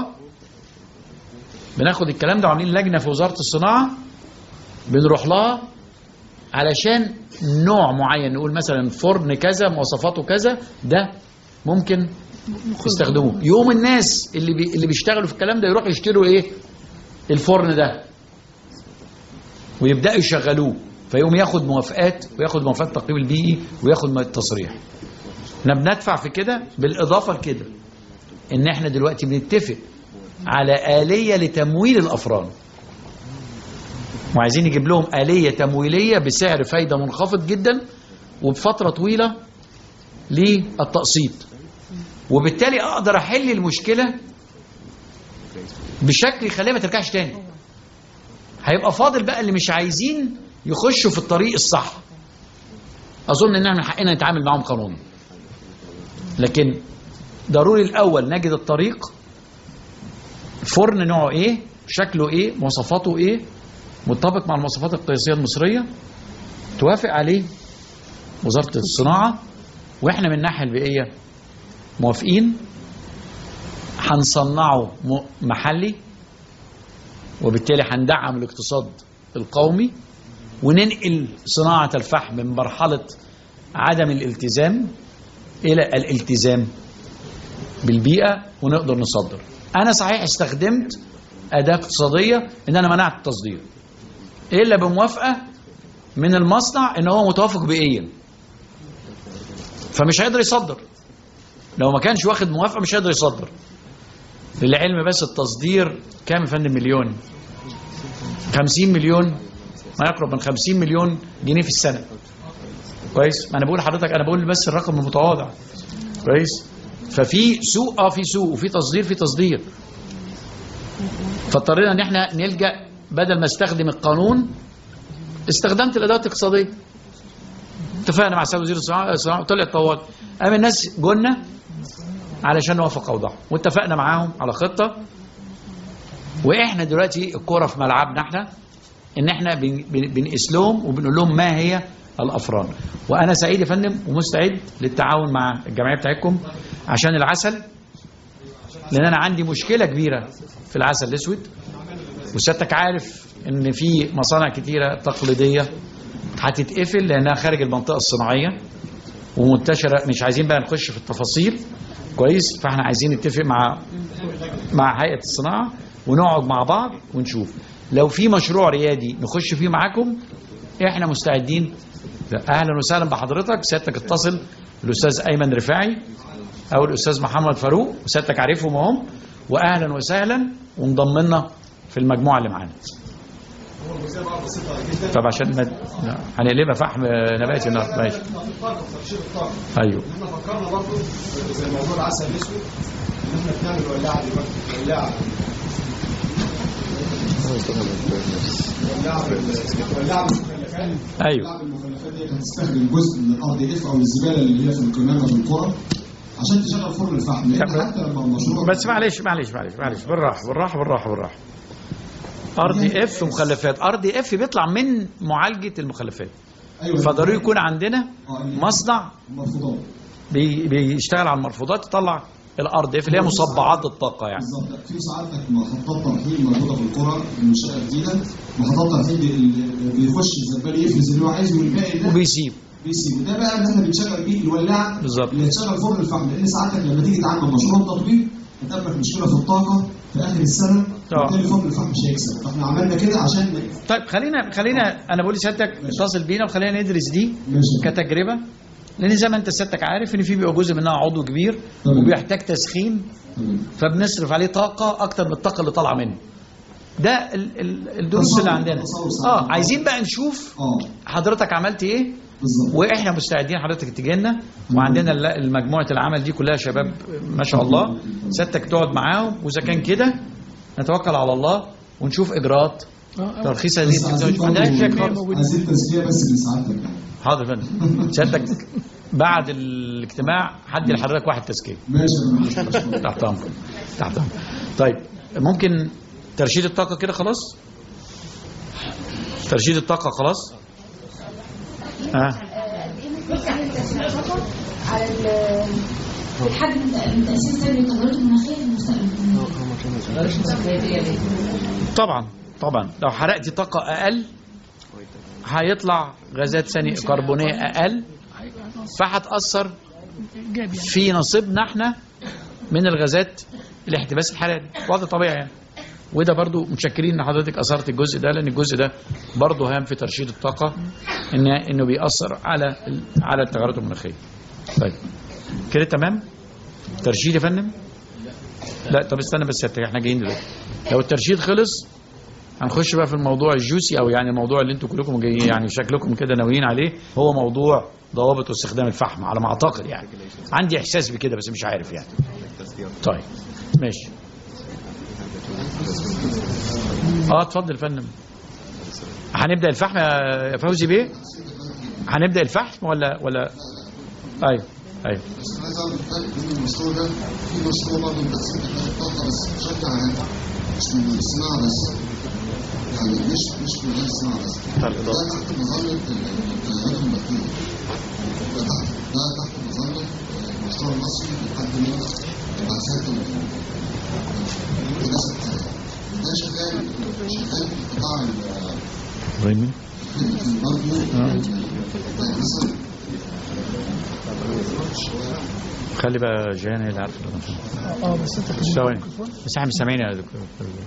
بناخد الكلام ده وعاملين لجنه في وزاره الصناعه بنروح لها علشان نوع معين نقول مثلا فرن كذا مواصفاته كذا ده ممكن يستخدموه. يوم الناس اللي بيشتغلوا في الكلام ده يروحوا يشتروا ايه؟ الفرن ده ويبداوا يشغلوه، فيقوم ياخد موافقات وياخد موافقات التقييم البيئي وياخد التصريح. احنا بندفع في كده. بالاضافه لكده ان احنا دلوقتي بنتفق على آلية لتمويل الافران، وعايزين نجيب لهم آلية تمويلية بسعر فايدة منخفض جدا وبفترة طويلة للتقسيط، وبالتالي اقدر احل المشكلة بشكل يخليها ما ترجعش تاني. هيبقى فاضل بقى اللي مش عايزين يخشوا في الطريق الصح. اظن ان احنا من حقنا نتعامل معاهم قانونا، لكن ضروري الاول نجد الطريق. فرن نوعه ايه، شكله ايه، مواصفاته ايه، متطابق مع المواصفات القياسيه المصريه، توافق عليه وزاره الصناعه، واحنا من الناحيه البيئيه موافقين. هنصنعه محلي، وبالتالي هندعم الاقتصاد القومي، وننقل صناعه الفحم من مرحله عدم الالتزام الى الالتزام بالبيئه، ونقدر نصدر. انا صحيح استخدمت اداه اقتصاديه ان انا منعت التصدير الا بموافقه من المصنع ان هو متوافق بيئيا، فمش هيقدر يصدر. لو ما كانش واخد موافقه مش هيقدر يصدر. للعلم بس التصدير كام يا فندم؟ مليون 50 مليون، ما يقرب من 50 مليون جنيه في السنه. كويس. ما انا بقول لحضرتك، انا بقول بس الرقم المتواضع. كويس. ففي سوق في سوق، وفي تصدير في تصدير. فاضطرينا ان احنا نلجا، بدل ما استخدم القانون استخدمت الاداه الاقتصاديه. اتفقنا مع سيد وزير الصناعه وطلعت طوال، قام الناس جولنا علشان نوافق اوضاعهم، واتفقنا معاهم على خطه. واحنا دلوقتي الكوره في ملعبنا احنا، ان احنا بنقيس لهم وبنقول لهم ما هي الافران. وانا سعيد يا فندم ومستعد للتعاون مع الجمعيه بتاعتكم عشان العسل، لان انا عندي مشكله كبيره في العسل الاسود، وسيادتك عارف ان في مصانع كتيره تقليديه هتتقفل لانها خارج المنطقه الصناعيه ومنتشره. مش عايزين بقى نخش في التفاصيل. كويس. فاحنا عايزين نتفق مع هيئه الصناعه ونقعد مع بعض ونشوف لو في مشروع ريادي نخش فيه معاكم، احنا مستعدين. اهلا وسهلا بحضرتك. سيادتك اتصل الاستاذ ايمن رفاعي او الاستاذ محمد فاروق، وسيادتك عارفهم اهم، واهلا وسهلا، وانضم لنا في المجموعه اللي معانا. طب عشان هنقلبها فحم نباتي النهارده. ماشي. ترشيد الطاقه. ايوه. احنا فكرنا برضه زي موضوع العسل الاسود احنا بنعمل ولاعه دلوقتي، ولاعه بالمخلفات. ايوه المخلفات دي هتستخدم جزء من الار دي اف او الزباله اللي هي في القمامه في القرى عشان تشغل فرن الفحم، لان حتى لما المشروع بس معلش بالراحه. ار دي اف مخلفات، ار دي اف بيطلع من معالجه المخلفات. أيوة. فضروري يكون عندنا مصنع مرفوضات بيشتغل على المرفوضات يطلع الار دي اف اللي هي مصبعات الطاقه يعني. بالظبط. في ساعتك محطات ترحيل موجوده في القرى منشاه جديده، محطات ترحيل بيخش الزبال يفرز اللي هو عايزه والباقي ده وبيسيب. وده بقى اللي احنا بنشغل بيه الولاعه بالظبط اللي هتشغل فرن الفحم، لان ساعتك لما تيجي تعمل مشروع تطوير هتقابلك مشكله في الطاقه في اخر السنه وبالتالي فرن الفحم مش هيكسب، فاحنا عملنا كده عشان طيب خلينا انا بقول لسيادتك اتصل بينا وخلينا ندرس دي كتجربه، لان زي ما انت سيادتك عارف ان في بيبقى جزء منها عضو كبير وبيحتاج تسخين، فبنصرف عليه طاقه اكتر من الطاقه اللي طالعه منه. ده الدروس اللي عندنا. عايزين بقى نشوف حضرتك عملت ايه بالظبط، واحنا مستعدين حضرتك تجي لنا، وعندنا مجموعه العمل دي كلها شباب ما شاء الله، سيادتك تقعد معاهم، واذا كان كده نتوكل على الله ونشوف اجراءات ترخيص هذه التكنولوجيا. عايزين تسليه بس لسعادتك. حاضر يا فندم، سيادتك بعد الاجتماع هدي لحضرتك واحد تزكيه. ماشي. تحت امرك. طيب ممكن ترشيد الطاقه كده خلاص؟ ترشيد الطاقه خلاص؟ على الحد من تأثير سلبي للتغيرات المناخية في المستقبل. طبعا لو حرقتي طاقة أقل هيطلع غازات ثاني كربونية أقل، فهتأثر في نصيبنا احنا من الغازات الاحتباس الحراري، وضع طبيعي يعني. وده برضو متشكرين ان حضرتك اثرت الجزء ده، لان الجزء ده برضو هام في ترشيد الطاقه، انه بيأثر على التغيرات المناخيه. طيب كده تمام؟ ترشيد يا فندم؟ لا طب استنى بس احنا جايين دلوقتي. لو الترشيد خلص هنخش بقى في الموضوع الجوسي، او يعني الموضوع اللي انتوا كلكم جايين يعني شكلكم كده ناويين عليه، هو موضوع ضوابط واستخدام الفحم على ما اعتقد يعني. عندي احساس بكده بس مش عارف يعني. طيب ماشي. اتفضل يا فندم. هنبدا الفحم يا فوزي بيه؟ هنبدا الفحم ولا ايوه بس عايز اعرف الفرق بين المشروع ده، في مشروع برضه بتقسيم الطاقه بس بشكل عام، مش من الصناعه بس، يعني مش من غير الصناعه بس. ده تحت مظله التغيرات المناخيه. ده تحت مظله المشروع المصري لحد ما البعثات القداسه الحراريه. ده شغال في قطاع برضه مثلا خلي بقى جيان هي اللي عارفه. بس انت ثواني بس احنا مش سامعين يا دكتور.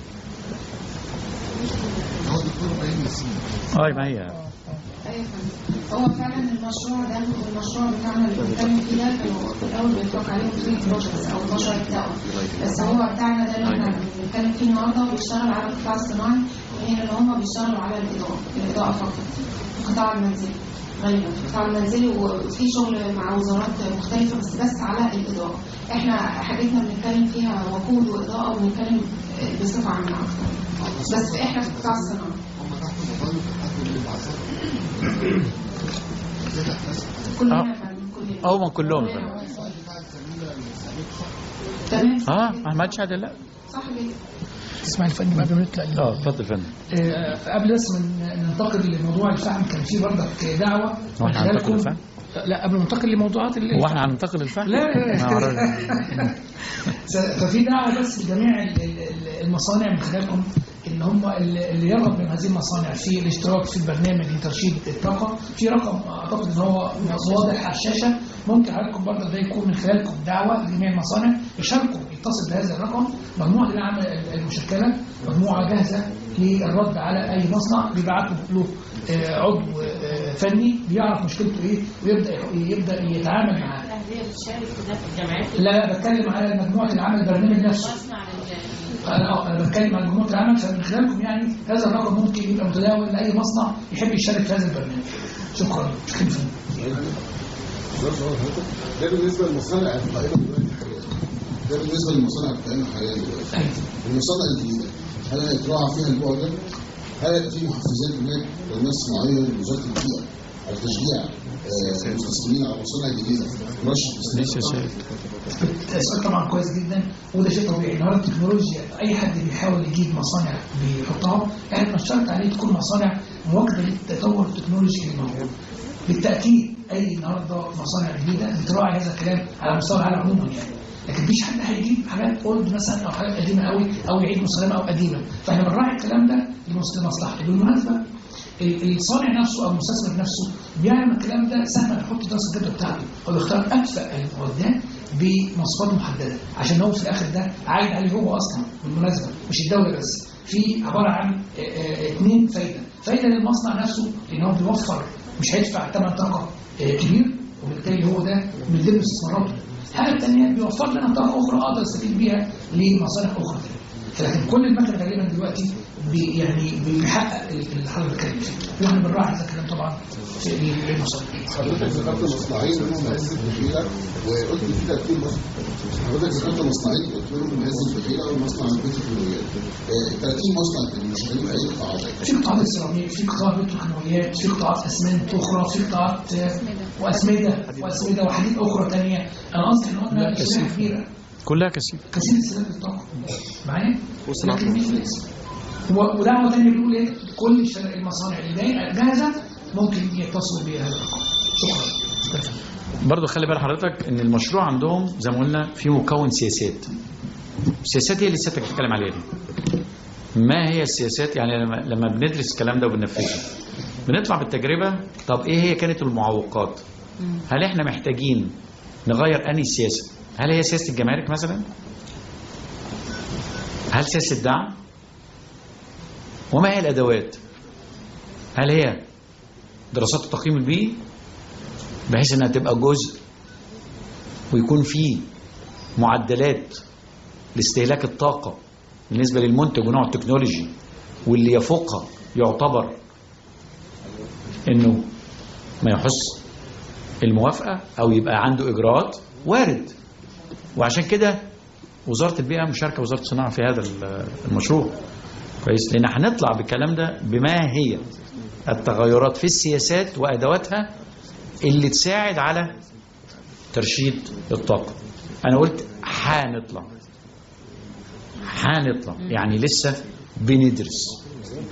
ما هي هو فعلا المشروع ده والمشروع بتاعنا اللي بنتكلم فيه ده كانوا في الاول بيطلق عليهم 3 بروجكتس او المشروع بتاعه، بس هو بتاعنا ده اللي احنا بنتكلم فيه النهارده وبيشتغل على القطاع الصناعي، هي اللي هم بيشتغلوا على الاضاءه فقط، القطاع المنزلي غالبا القطاع المنزلي، وفي شغل مع وزارات مختلفه بس على الاضاءه. احنا حاجتنا بنتكلم فيها وقود واضاءه وبنتكلم بصفه عامه اكتر، بس احنا في القطاع الصناعي. كلهم تمام. احمد شهد لا صح كده. اسمع الفندم قبل ما نطلع. اتفضل فندم. قبل بس ما ننتقل لموضوع الفحم، كان في برضك دعوه من خلالكم. لا قبل ما ننتقل لموضوعات هو احنا هننتقل للفحم؟ لا ففي دعوه بس لجميع المصانع من خلالكم ان هم اللي يرغب من هذه المصانع في الاشتراك في البرنامج لترشيد الطاقه، في رقم اعتقد ان هو واضح على الشاشه، ممكن عليكم برضه ده يكون من خلالكم دعوه لجميع المصانع يشاركوا، يتصل بهذا الرقم. مجموعه العمل المشكله مجموعه جاهزه للرد على اي مصنع بيبعت له عضو فني بيعرف مشكلته ايه ويبدا يتعامل معاه. لا بتكلم على مجموعه العمل البرنامج نفسه. انا بتكلم عن مجموعه العمل، فمن خلالكم يعني هذا الرقم ممكن يبقى متداول لاي مصنع يحب يشارك في هذا البرنامج. شكرا. ده بالنسبه للمصانع القائمه دلوقتي ده بالنسبه للمصانع بتاعتنا حاليا دلوقتي. المصانع الجديده هل هيتراعى فيها البعد ده؟ هل في محفزات هناك للناس الصناعيه لوزاره البيئه على تشجيع المستثمرين على مصانع جديده؟ السؤال طبعا كويس جدا، وده شيء طبيعي. النهارده التكنولوجيا اي حد بيحاول يجيب مصانع بيحطها، احنا بنشترط عليه تكون مصانع مواكبه للتطور التكنولوجي اللي موجود. بالتاكيد اي النهارده مصانع جديده بتراعي هذا الكلام على مستوى العالم عموما يعني، لكن مفيش حد هيجيب حاجات اولد مثلا او حاجات قديمه قوي او يعيد مستخدمه او قديمه، فاحنا بنراعي الكلام ده لمصلحته. بالمناسبه الصانع نفسه او المستثمر نفسه بيعمل الكلام ده سهل يحط دراسه الجدوى بتاعته او يختار اكفأ المعدات بمواصفات محدده، عشان هو في الاخر ده عايد عليه هو اصلا. بالمناسبه مش الدوله بس، في عباره عن 2 فايده. فايده للمصنع نفسه ان هو بيوفر، مش هيدفع ثمن طاقه كبير، وبالتالي هو ده من ضمن استثماراته. الحاجه الثانيه بيوفر لنا طاقه اخرى اقدر استفيد بيها لمصالح اخرى. لكن كل المكن غالبا دلوقتي يعني بيحقق الحل اللي بتكلم فيه، واحنا بنراعي هذا الكلام طبعا في المصانع. حضرتك ذكرت مصنعين منهم هذه البخيله وقلت في 30 مصنع. حضرتك ذكرت مصنعين قلت منهم هذه البخيله والمصنع البتروكيماويات. 30 مصنع كانوا شغالين في اي قطاعات؟ في قطاعات السيراميك، في قطاعات بتروكيماويات، في قطاعات اسمنت اخرى، في قطاعات واسمده وحديد اخرى ثانيه. انا قصدي ان قلنا شريحه كبيره كلها كثير استهلاك الطاقه معايا، لكن مش لسه. ودعوه ثانيه بيقول ايه؟ كل المصانع اللي جاهزه ممكن يتصلوا بيها هذا الرقم. شكرا. برضه خلي بال حضرتك ان المشروع عندهم زي ما قلنا في مكون سياسات. السياسات هي اللي سيادتك بتتكلم عليها دي. ما هي السياسات؟ يعني لما بندرس الكلام ده وبننفذه بنطلع بالتجربه. طب ايه هي كانت المعوقات؟ هل احنا محتاجين نغير انهي سياسه؟ هل هي سياسه الجمارك مثلا؟ هل سياسه الدعم؟ وما هي الادوات؟ هل هي دراسات التقييم البيئي بحيث انها تبقى جزء ويكون فيه معدلات لاستهلاك الطاقه بالنسبه للمنتج ونوع التكنولوجي، واللي يفوقها يعتبر انه ما يحس الموافقه او يبقى عنده اجراءات؟ وارد. وعشان كده وزاره البيئه مشاركه وزاره الصناعه في هذا المشروع كويس، لان هنطلع بالكلام ده بما هي التغيرات في السياسات وادواتها اللي تساعد على ترشيد الطاقه. انا قلت هنطلع يعني لسه بندرس.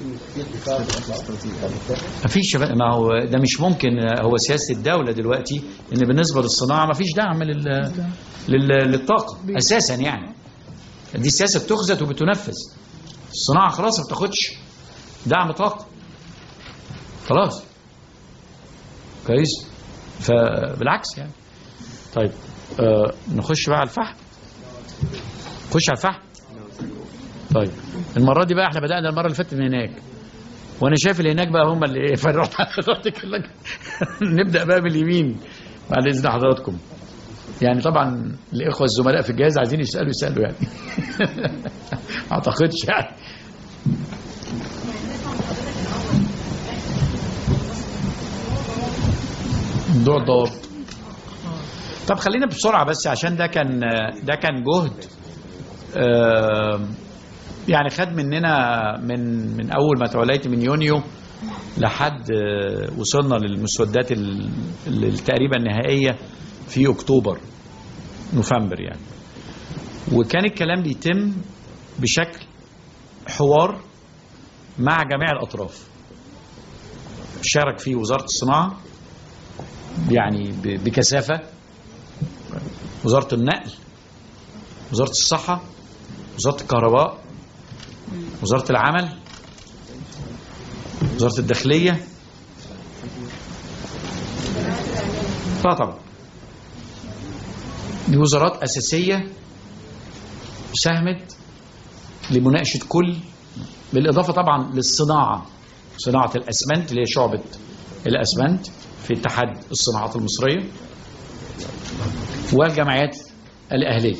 مفيش، ما هو ده مش ممكن. هو سياسه الدوله دلوقتي ان بالنسبه للصناعه مفيش دعم للطاقه اساسا. يعني دي سياسه بتخزت وبتنفذ. الصناعه خلاص ما بتاخدش دعم طاقه خلاص كويس. فبالعكس يعني. طيب نخش بقى على الفحم. نخش على الفحم. طيب المره دي بقى احنا بدانا المره اللي فاتت من هناك، وانا شايف اللي هناك بقى هم اللي فرحت حضرتك. نبدا بقى من اليمين بعد اذن حضراتكم. يعني طبعا الاخوه الزملاء في الجهاز عايزين يسالوا يعني. ما اعتقدش يعني. موضوع الضوابط. طب خلينا بسرعه بس عشان ده كان جهد يعني خد مننا من اول ما توليت من يونيو لحد وصلنا للمسودات تقريبا النهائيه في اكتوبر نوفمبر يعني. وكان الكلام بيتم بشكل حوار مع جميع الاطراف. شارك فيه وزاره الصناعه يعني بكثافه، وزاره النقل، وزاره الصحه، وزاره الكهرباء، وزاره العمل، وزاره الداخليه. طبعا دي وزارات اساسيه ساهمت لمناقشه كل، بالاضافه طبعا للصناعه، صناعه الاسمنت اللي هي شعبه الاسمنت في اتحاد الصناعات المصريه، والجمعيات الاهليه.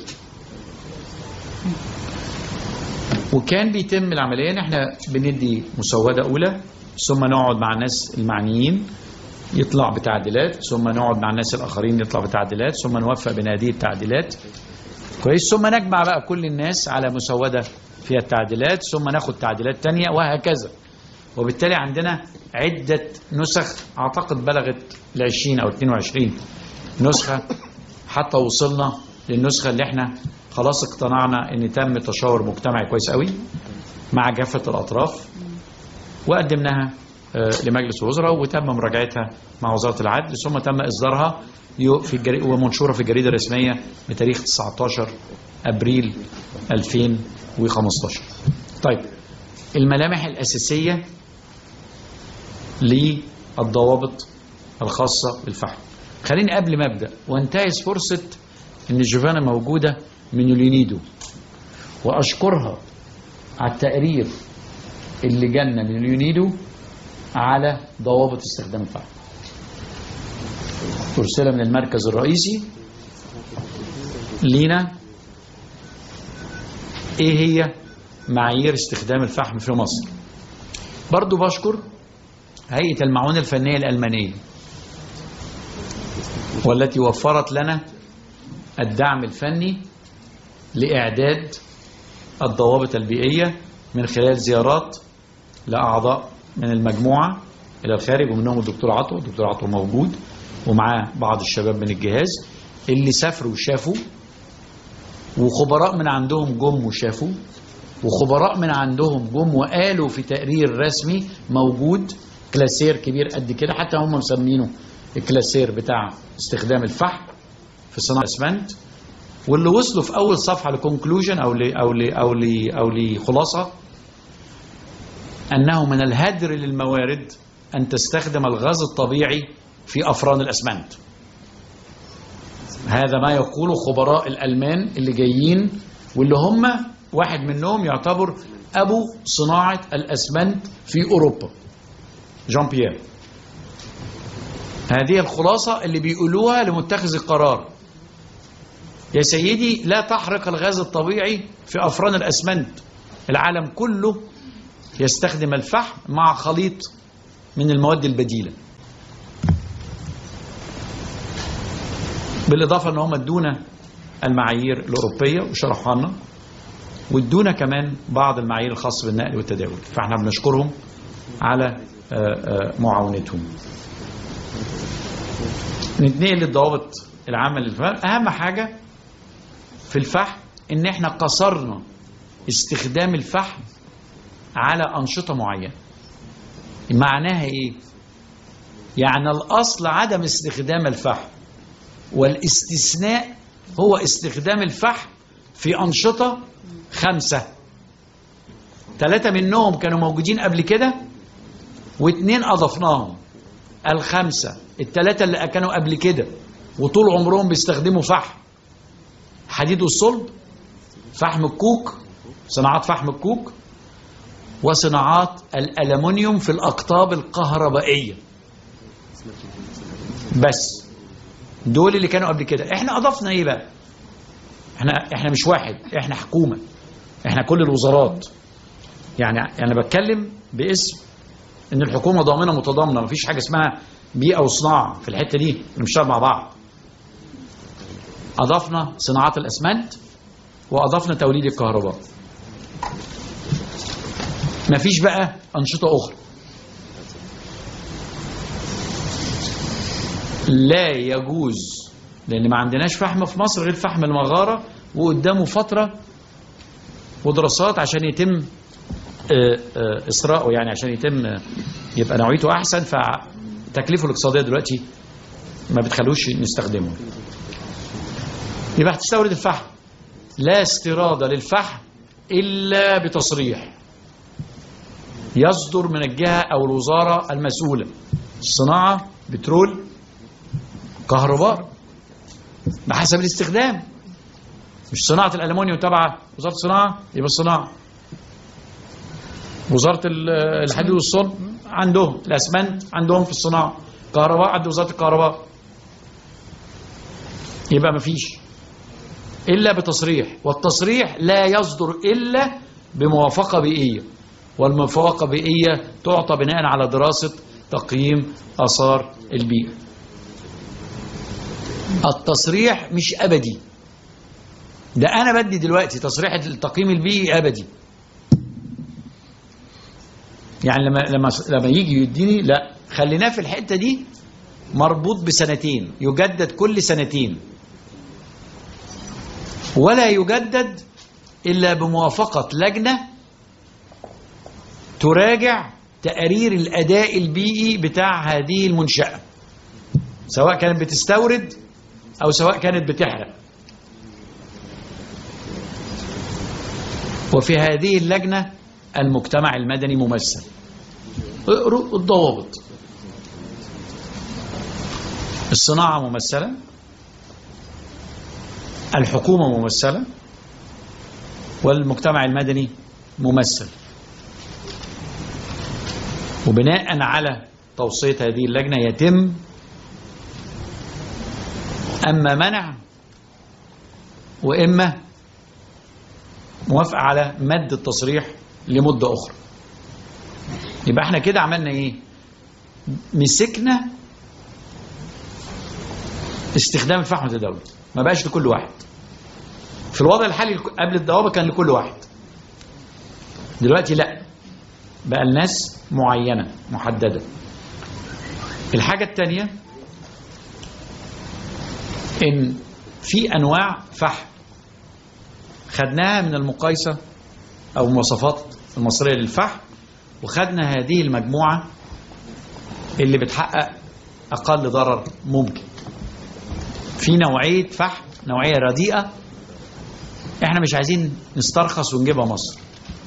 وكان بيتم العمليه ان احنا بندي مسوده اولى، ثم نقعد مع الناس المعنيين يطلع بتعديلات، ثم نقعد مع الناس الاخرين يطلع بتعديلات، ثم نوفق بين هذه التعديلات كويس. ثم نجمع بقى كل الناس على مسودة فيها التعديلات، ثم ناخد تعديلات تانية وهكذا. وبالتالي عندنا عدة نسخ أعتقد بلغت ل20 أو 22 نسخة حتى وصلنا للنسخة اللي احنا خلاص اقتنعنا ان تم تشاور مجتمعي كويس قوي مع كافة الأطراف، وقدمناها لمجلس الوزراء وتم مراجعتها مع وزارة العدل، ثم تم إصدارها ومنشورة في الجريدة الرسمية بتاريخ 19 أبريل 2015. طيب، الملامح الأساسية للضوابط الخاصة بالفحم. خليني قبل ما أبدأ وانتهز فرصة إن جوفانا موجودة من اليونيدو وأشكرها على التقرير اللي جالنا من اليونيدو على ضوابط استخدام الفحم. أرسل من المركز الرئيسي لينا إيه هي معايير استخدام الفحم في مصر. برضو بشكر هيئة المعونة الفنية الألمانية والتي وفرت لنا الدعم الفني لإعداد الضوابط البيئية من خلال زيارات لأعضاء من المجموعة إلى الخارج، ومنهم الدكتور عطو موجود ومعاه بعض الشباب من الجهاز اللي سافروا وشافوا، وخبراء من عندهم جم وشافوا، وخبراء من عندهم جم وقالوا في تقرير رسمي موجود كلاسير كبير قد كده، حتى هم مسمينه الكلاسير بتاع استخدام الفحم في صناعة الاسمنت، واللي وصلوا في اول صفحه لكونكلوجن او لخلاصه انه من الهدر للموارد ان تستخدم الغاز الطبيعي في افران الاسمنت. هذا ما يقوله خبراء الالمان اللي جايين، واللي هم واحد منهم يعتبر ابو صناعه الاسمنت في اوروبا، جان بيير. هذه الخلاصه اللي بيقولوها لمتخذ القرار: يا سيدي لا تحرق الغاز الطبيعي في أفران الأسمنت، العالم كله يستخدم الفحم مع خليط من المواد البديلة. بالإضافة أن هم ادونا المعايير الأوروبية وشرحها لنا، وادونا كمان بعض المعايير الخاصة بالنقل والتداول، فاحنا بنشكرهم على معاونتهم. نتنقل للضوابط العامة للفحم. أهم حاجة في الفحم ان احنا قصرنا استخدام الفحم على انشطه معينه. معناها ايه؟ يعني الاصل عدم استخدام الفحم، والاستثناء هو استخدام الفحم في انشطه 5. 3 منهم كانوا موجودين قبل كده و2 اضفناهم. ال5 ال3 اللي كانوا قبل كده وطول عمرهم بيستخدموا فحم: حديد والصلب، فحم الكوك، صناعات فحم الكوك، وصناعات الألمنيوم في الأقطاب الكهربائية. بس دول اللي كانوا قبل كده. احنا أضفنا ايه بقى؟ احنا مش واحد، احنا حكومة، احنا كل الوزارات. يعني أنا بتكلم باسم ان الحكومة ضامنة متضامنة، مفيش حاجة اسمها بيئة وصناعة في الحتة دي، نمشي مع بعض. أضفنا صناعات الأسمنت وأضفنا توليد الكهرباء. مفيش بقى أنشطة أخرى. لا يجوز، لأن ما عندناش فحم في مصر غير فحم المغارة، وقدامه فترة ودراسات عشان يتم إسراءه، يعني عشان يتم يبقى نوعيته أحسن، فتكلفه الاقتصادية دلوقتي ما بتخلوش نستخدمه. يبقى هتستورد الفحم. لا استيراد للفحم إلا بتصريح يصدر من الجهة أو الوزارة المسؤولة: الصناعة، بترول، كهرباء، بحسب الاستخدام. مش صناعة الألمونيوم تبع وزارة الصناعة، يبقى الصناعة. وزارة الحديد والصلب عندهم، الأسمنت عندهم في الصناعة، كهرباء عند وزارة الكهرباء. يبقى مفيش إلا بتصريح، والتصريح لا يصدر إلا بموافقة بيئية، والموافقة البيئية تعطى بناء على دراسة تقييم آثار البيئة. التصريح مش أبدي، ده أنا بدي دلوقتي تصريح التقييم البيئي أبدي. يعني لما يجي يديني، لا، خليناه في الحتة دي مربوط بسنتين، يجدد كل سنتين، ولا يجدد إلا بموافقة لجنة تراجع تقارير الأداء البيئي بتاع هذه المنشأة، سواء كانت بتستورد أو سواء كانت بتحرق. وفي هذه اللجنة المجتمع المدني ممثل. اقروا الضوابط. الصناعة ممثلة، الحكومة ممثلة، والمجتمع المدني ممثل. وبناء على توصية هذه اللجنة يتم أما منع وإما موافقة على مد التصريح لمدة أخرى. يبقى احنا كده عملنا ايه؟ مسكنا استخدام الفحم التداولي، ما بقاش لكل واحد. في الوضع الحالي قبل الضوابط كان لكل واحد، دلوقتي لا، بقى الناس معينة محددة. الحاجة الثانية ان في انواع فحم خدناها من المقايسة او المواصفات المصرية للفحم، وخدنا هذه المجموعة اللي بتحقق اقل ضرر ممكن. في نوعية فحم، نوعية رديئة، احنا مش عايزين نسترخص ونجيبها مصر،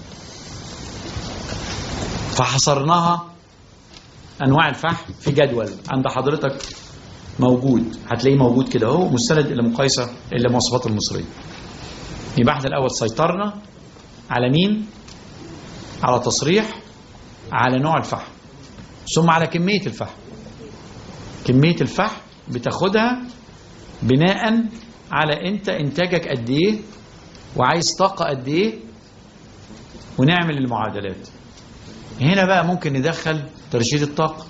فحصرناها انواع الفحم في جدول عند حضرتك موجود، هتلاقيه موجود كده اهو، مستند الى مقايسه الى المواصفات المصريه. يبقى احنا الاول سيطرنا على مين؟ على تصريح، على نوع الفحم، ثم على كميه الفحم. كميه الفحم بتاخدها بناء على انت انتاجك قد ايه وعايز طاقه قد ايه، ونعمل المعادلات. هنا بقى ممكن ندخل ترشيد الطاقه.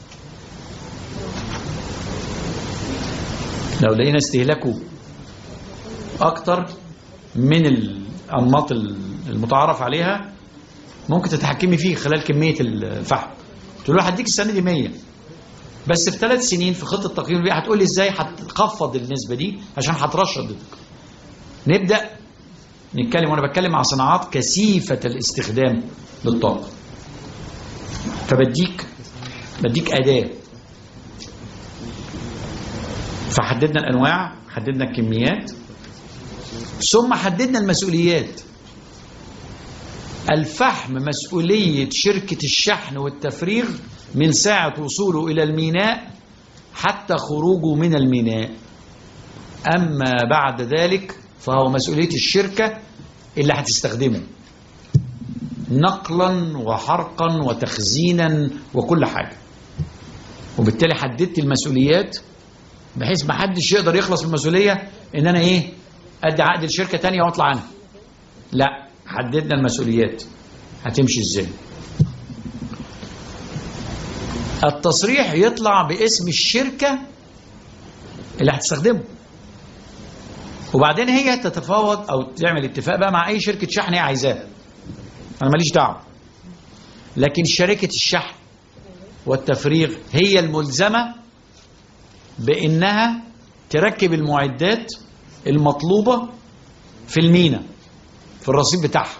لو لقينا استهلاكه اكتر من الانماط المتعارف عليها، ممكن تتحكمي فيه خلال كميه الفحم. تقول له هديك السنه دي 100، بس في 3 سنين في خطه التقييم البيئي هتقول لي ازاي هتخفض النسبه دي عشان هترشد. نبدا نتكلم، وانا بتكلم مع صناعات كثيفه الاستخدام للطاقه، فبديك اداه. فحددنا الانواع، حددنا الكميات، ثم حددنا المسؤوليات. الفحم مسؤولية شركة الشحن والتفريغ من ساعة وصوله إلى الميناء حتى خروجه من الميناء. أما بعد ذلك فهو مسؤولية الشركة اللي هتستخدمه نقلا وحرقا وتخزينا وكل حاجة. وبالتالي حددت المسؤوليات بحيث ما حدش يقدر يخلص من المسؤولية ان انا ايه ادي عقد لشركة تانية واطلع عنها. لا، حددنا المسؤوليات هتمشي ازاي. التصريح يطلع باسم الشركة اللي هتستخدمه، وبعدين هي تتفاوض او تعمل اتفاق بقى مع اي شركة شحن هي عايزاها، انا ماليش دعوة. لكن شركة الشحن والتفريغ هي الملزمة بانها تركب المعدات المطلوبة في المينا في الرصيف بتاعها،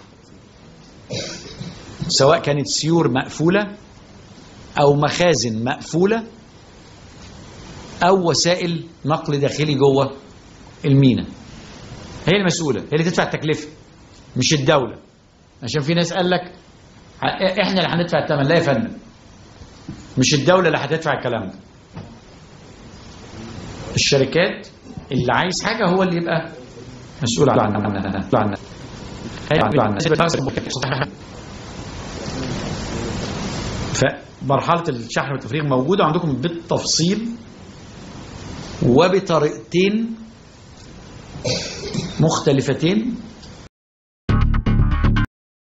سواء كانت سيور مقفولة او مخازن مقفولة او وسائل نقل داخلي جوه المينا. هي المسؤولة، هي اللي تدفع التكلفة مش الدولة. عشان في ناس قال لك احنا اللي هندفع الثمن. لا يا فندم، مش الدولة اللي هتدفع الكلام ده. الشركات اللي عايز حاجة هو اللي يبقى مسؤول عنها. فمرحلة الشحن والتفريغ موجودة عندكم بالتفصيل وبطريقتين مختلفتين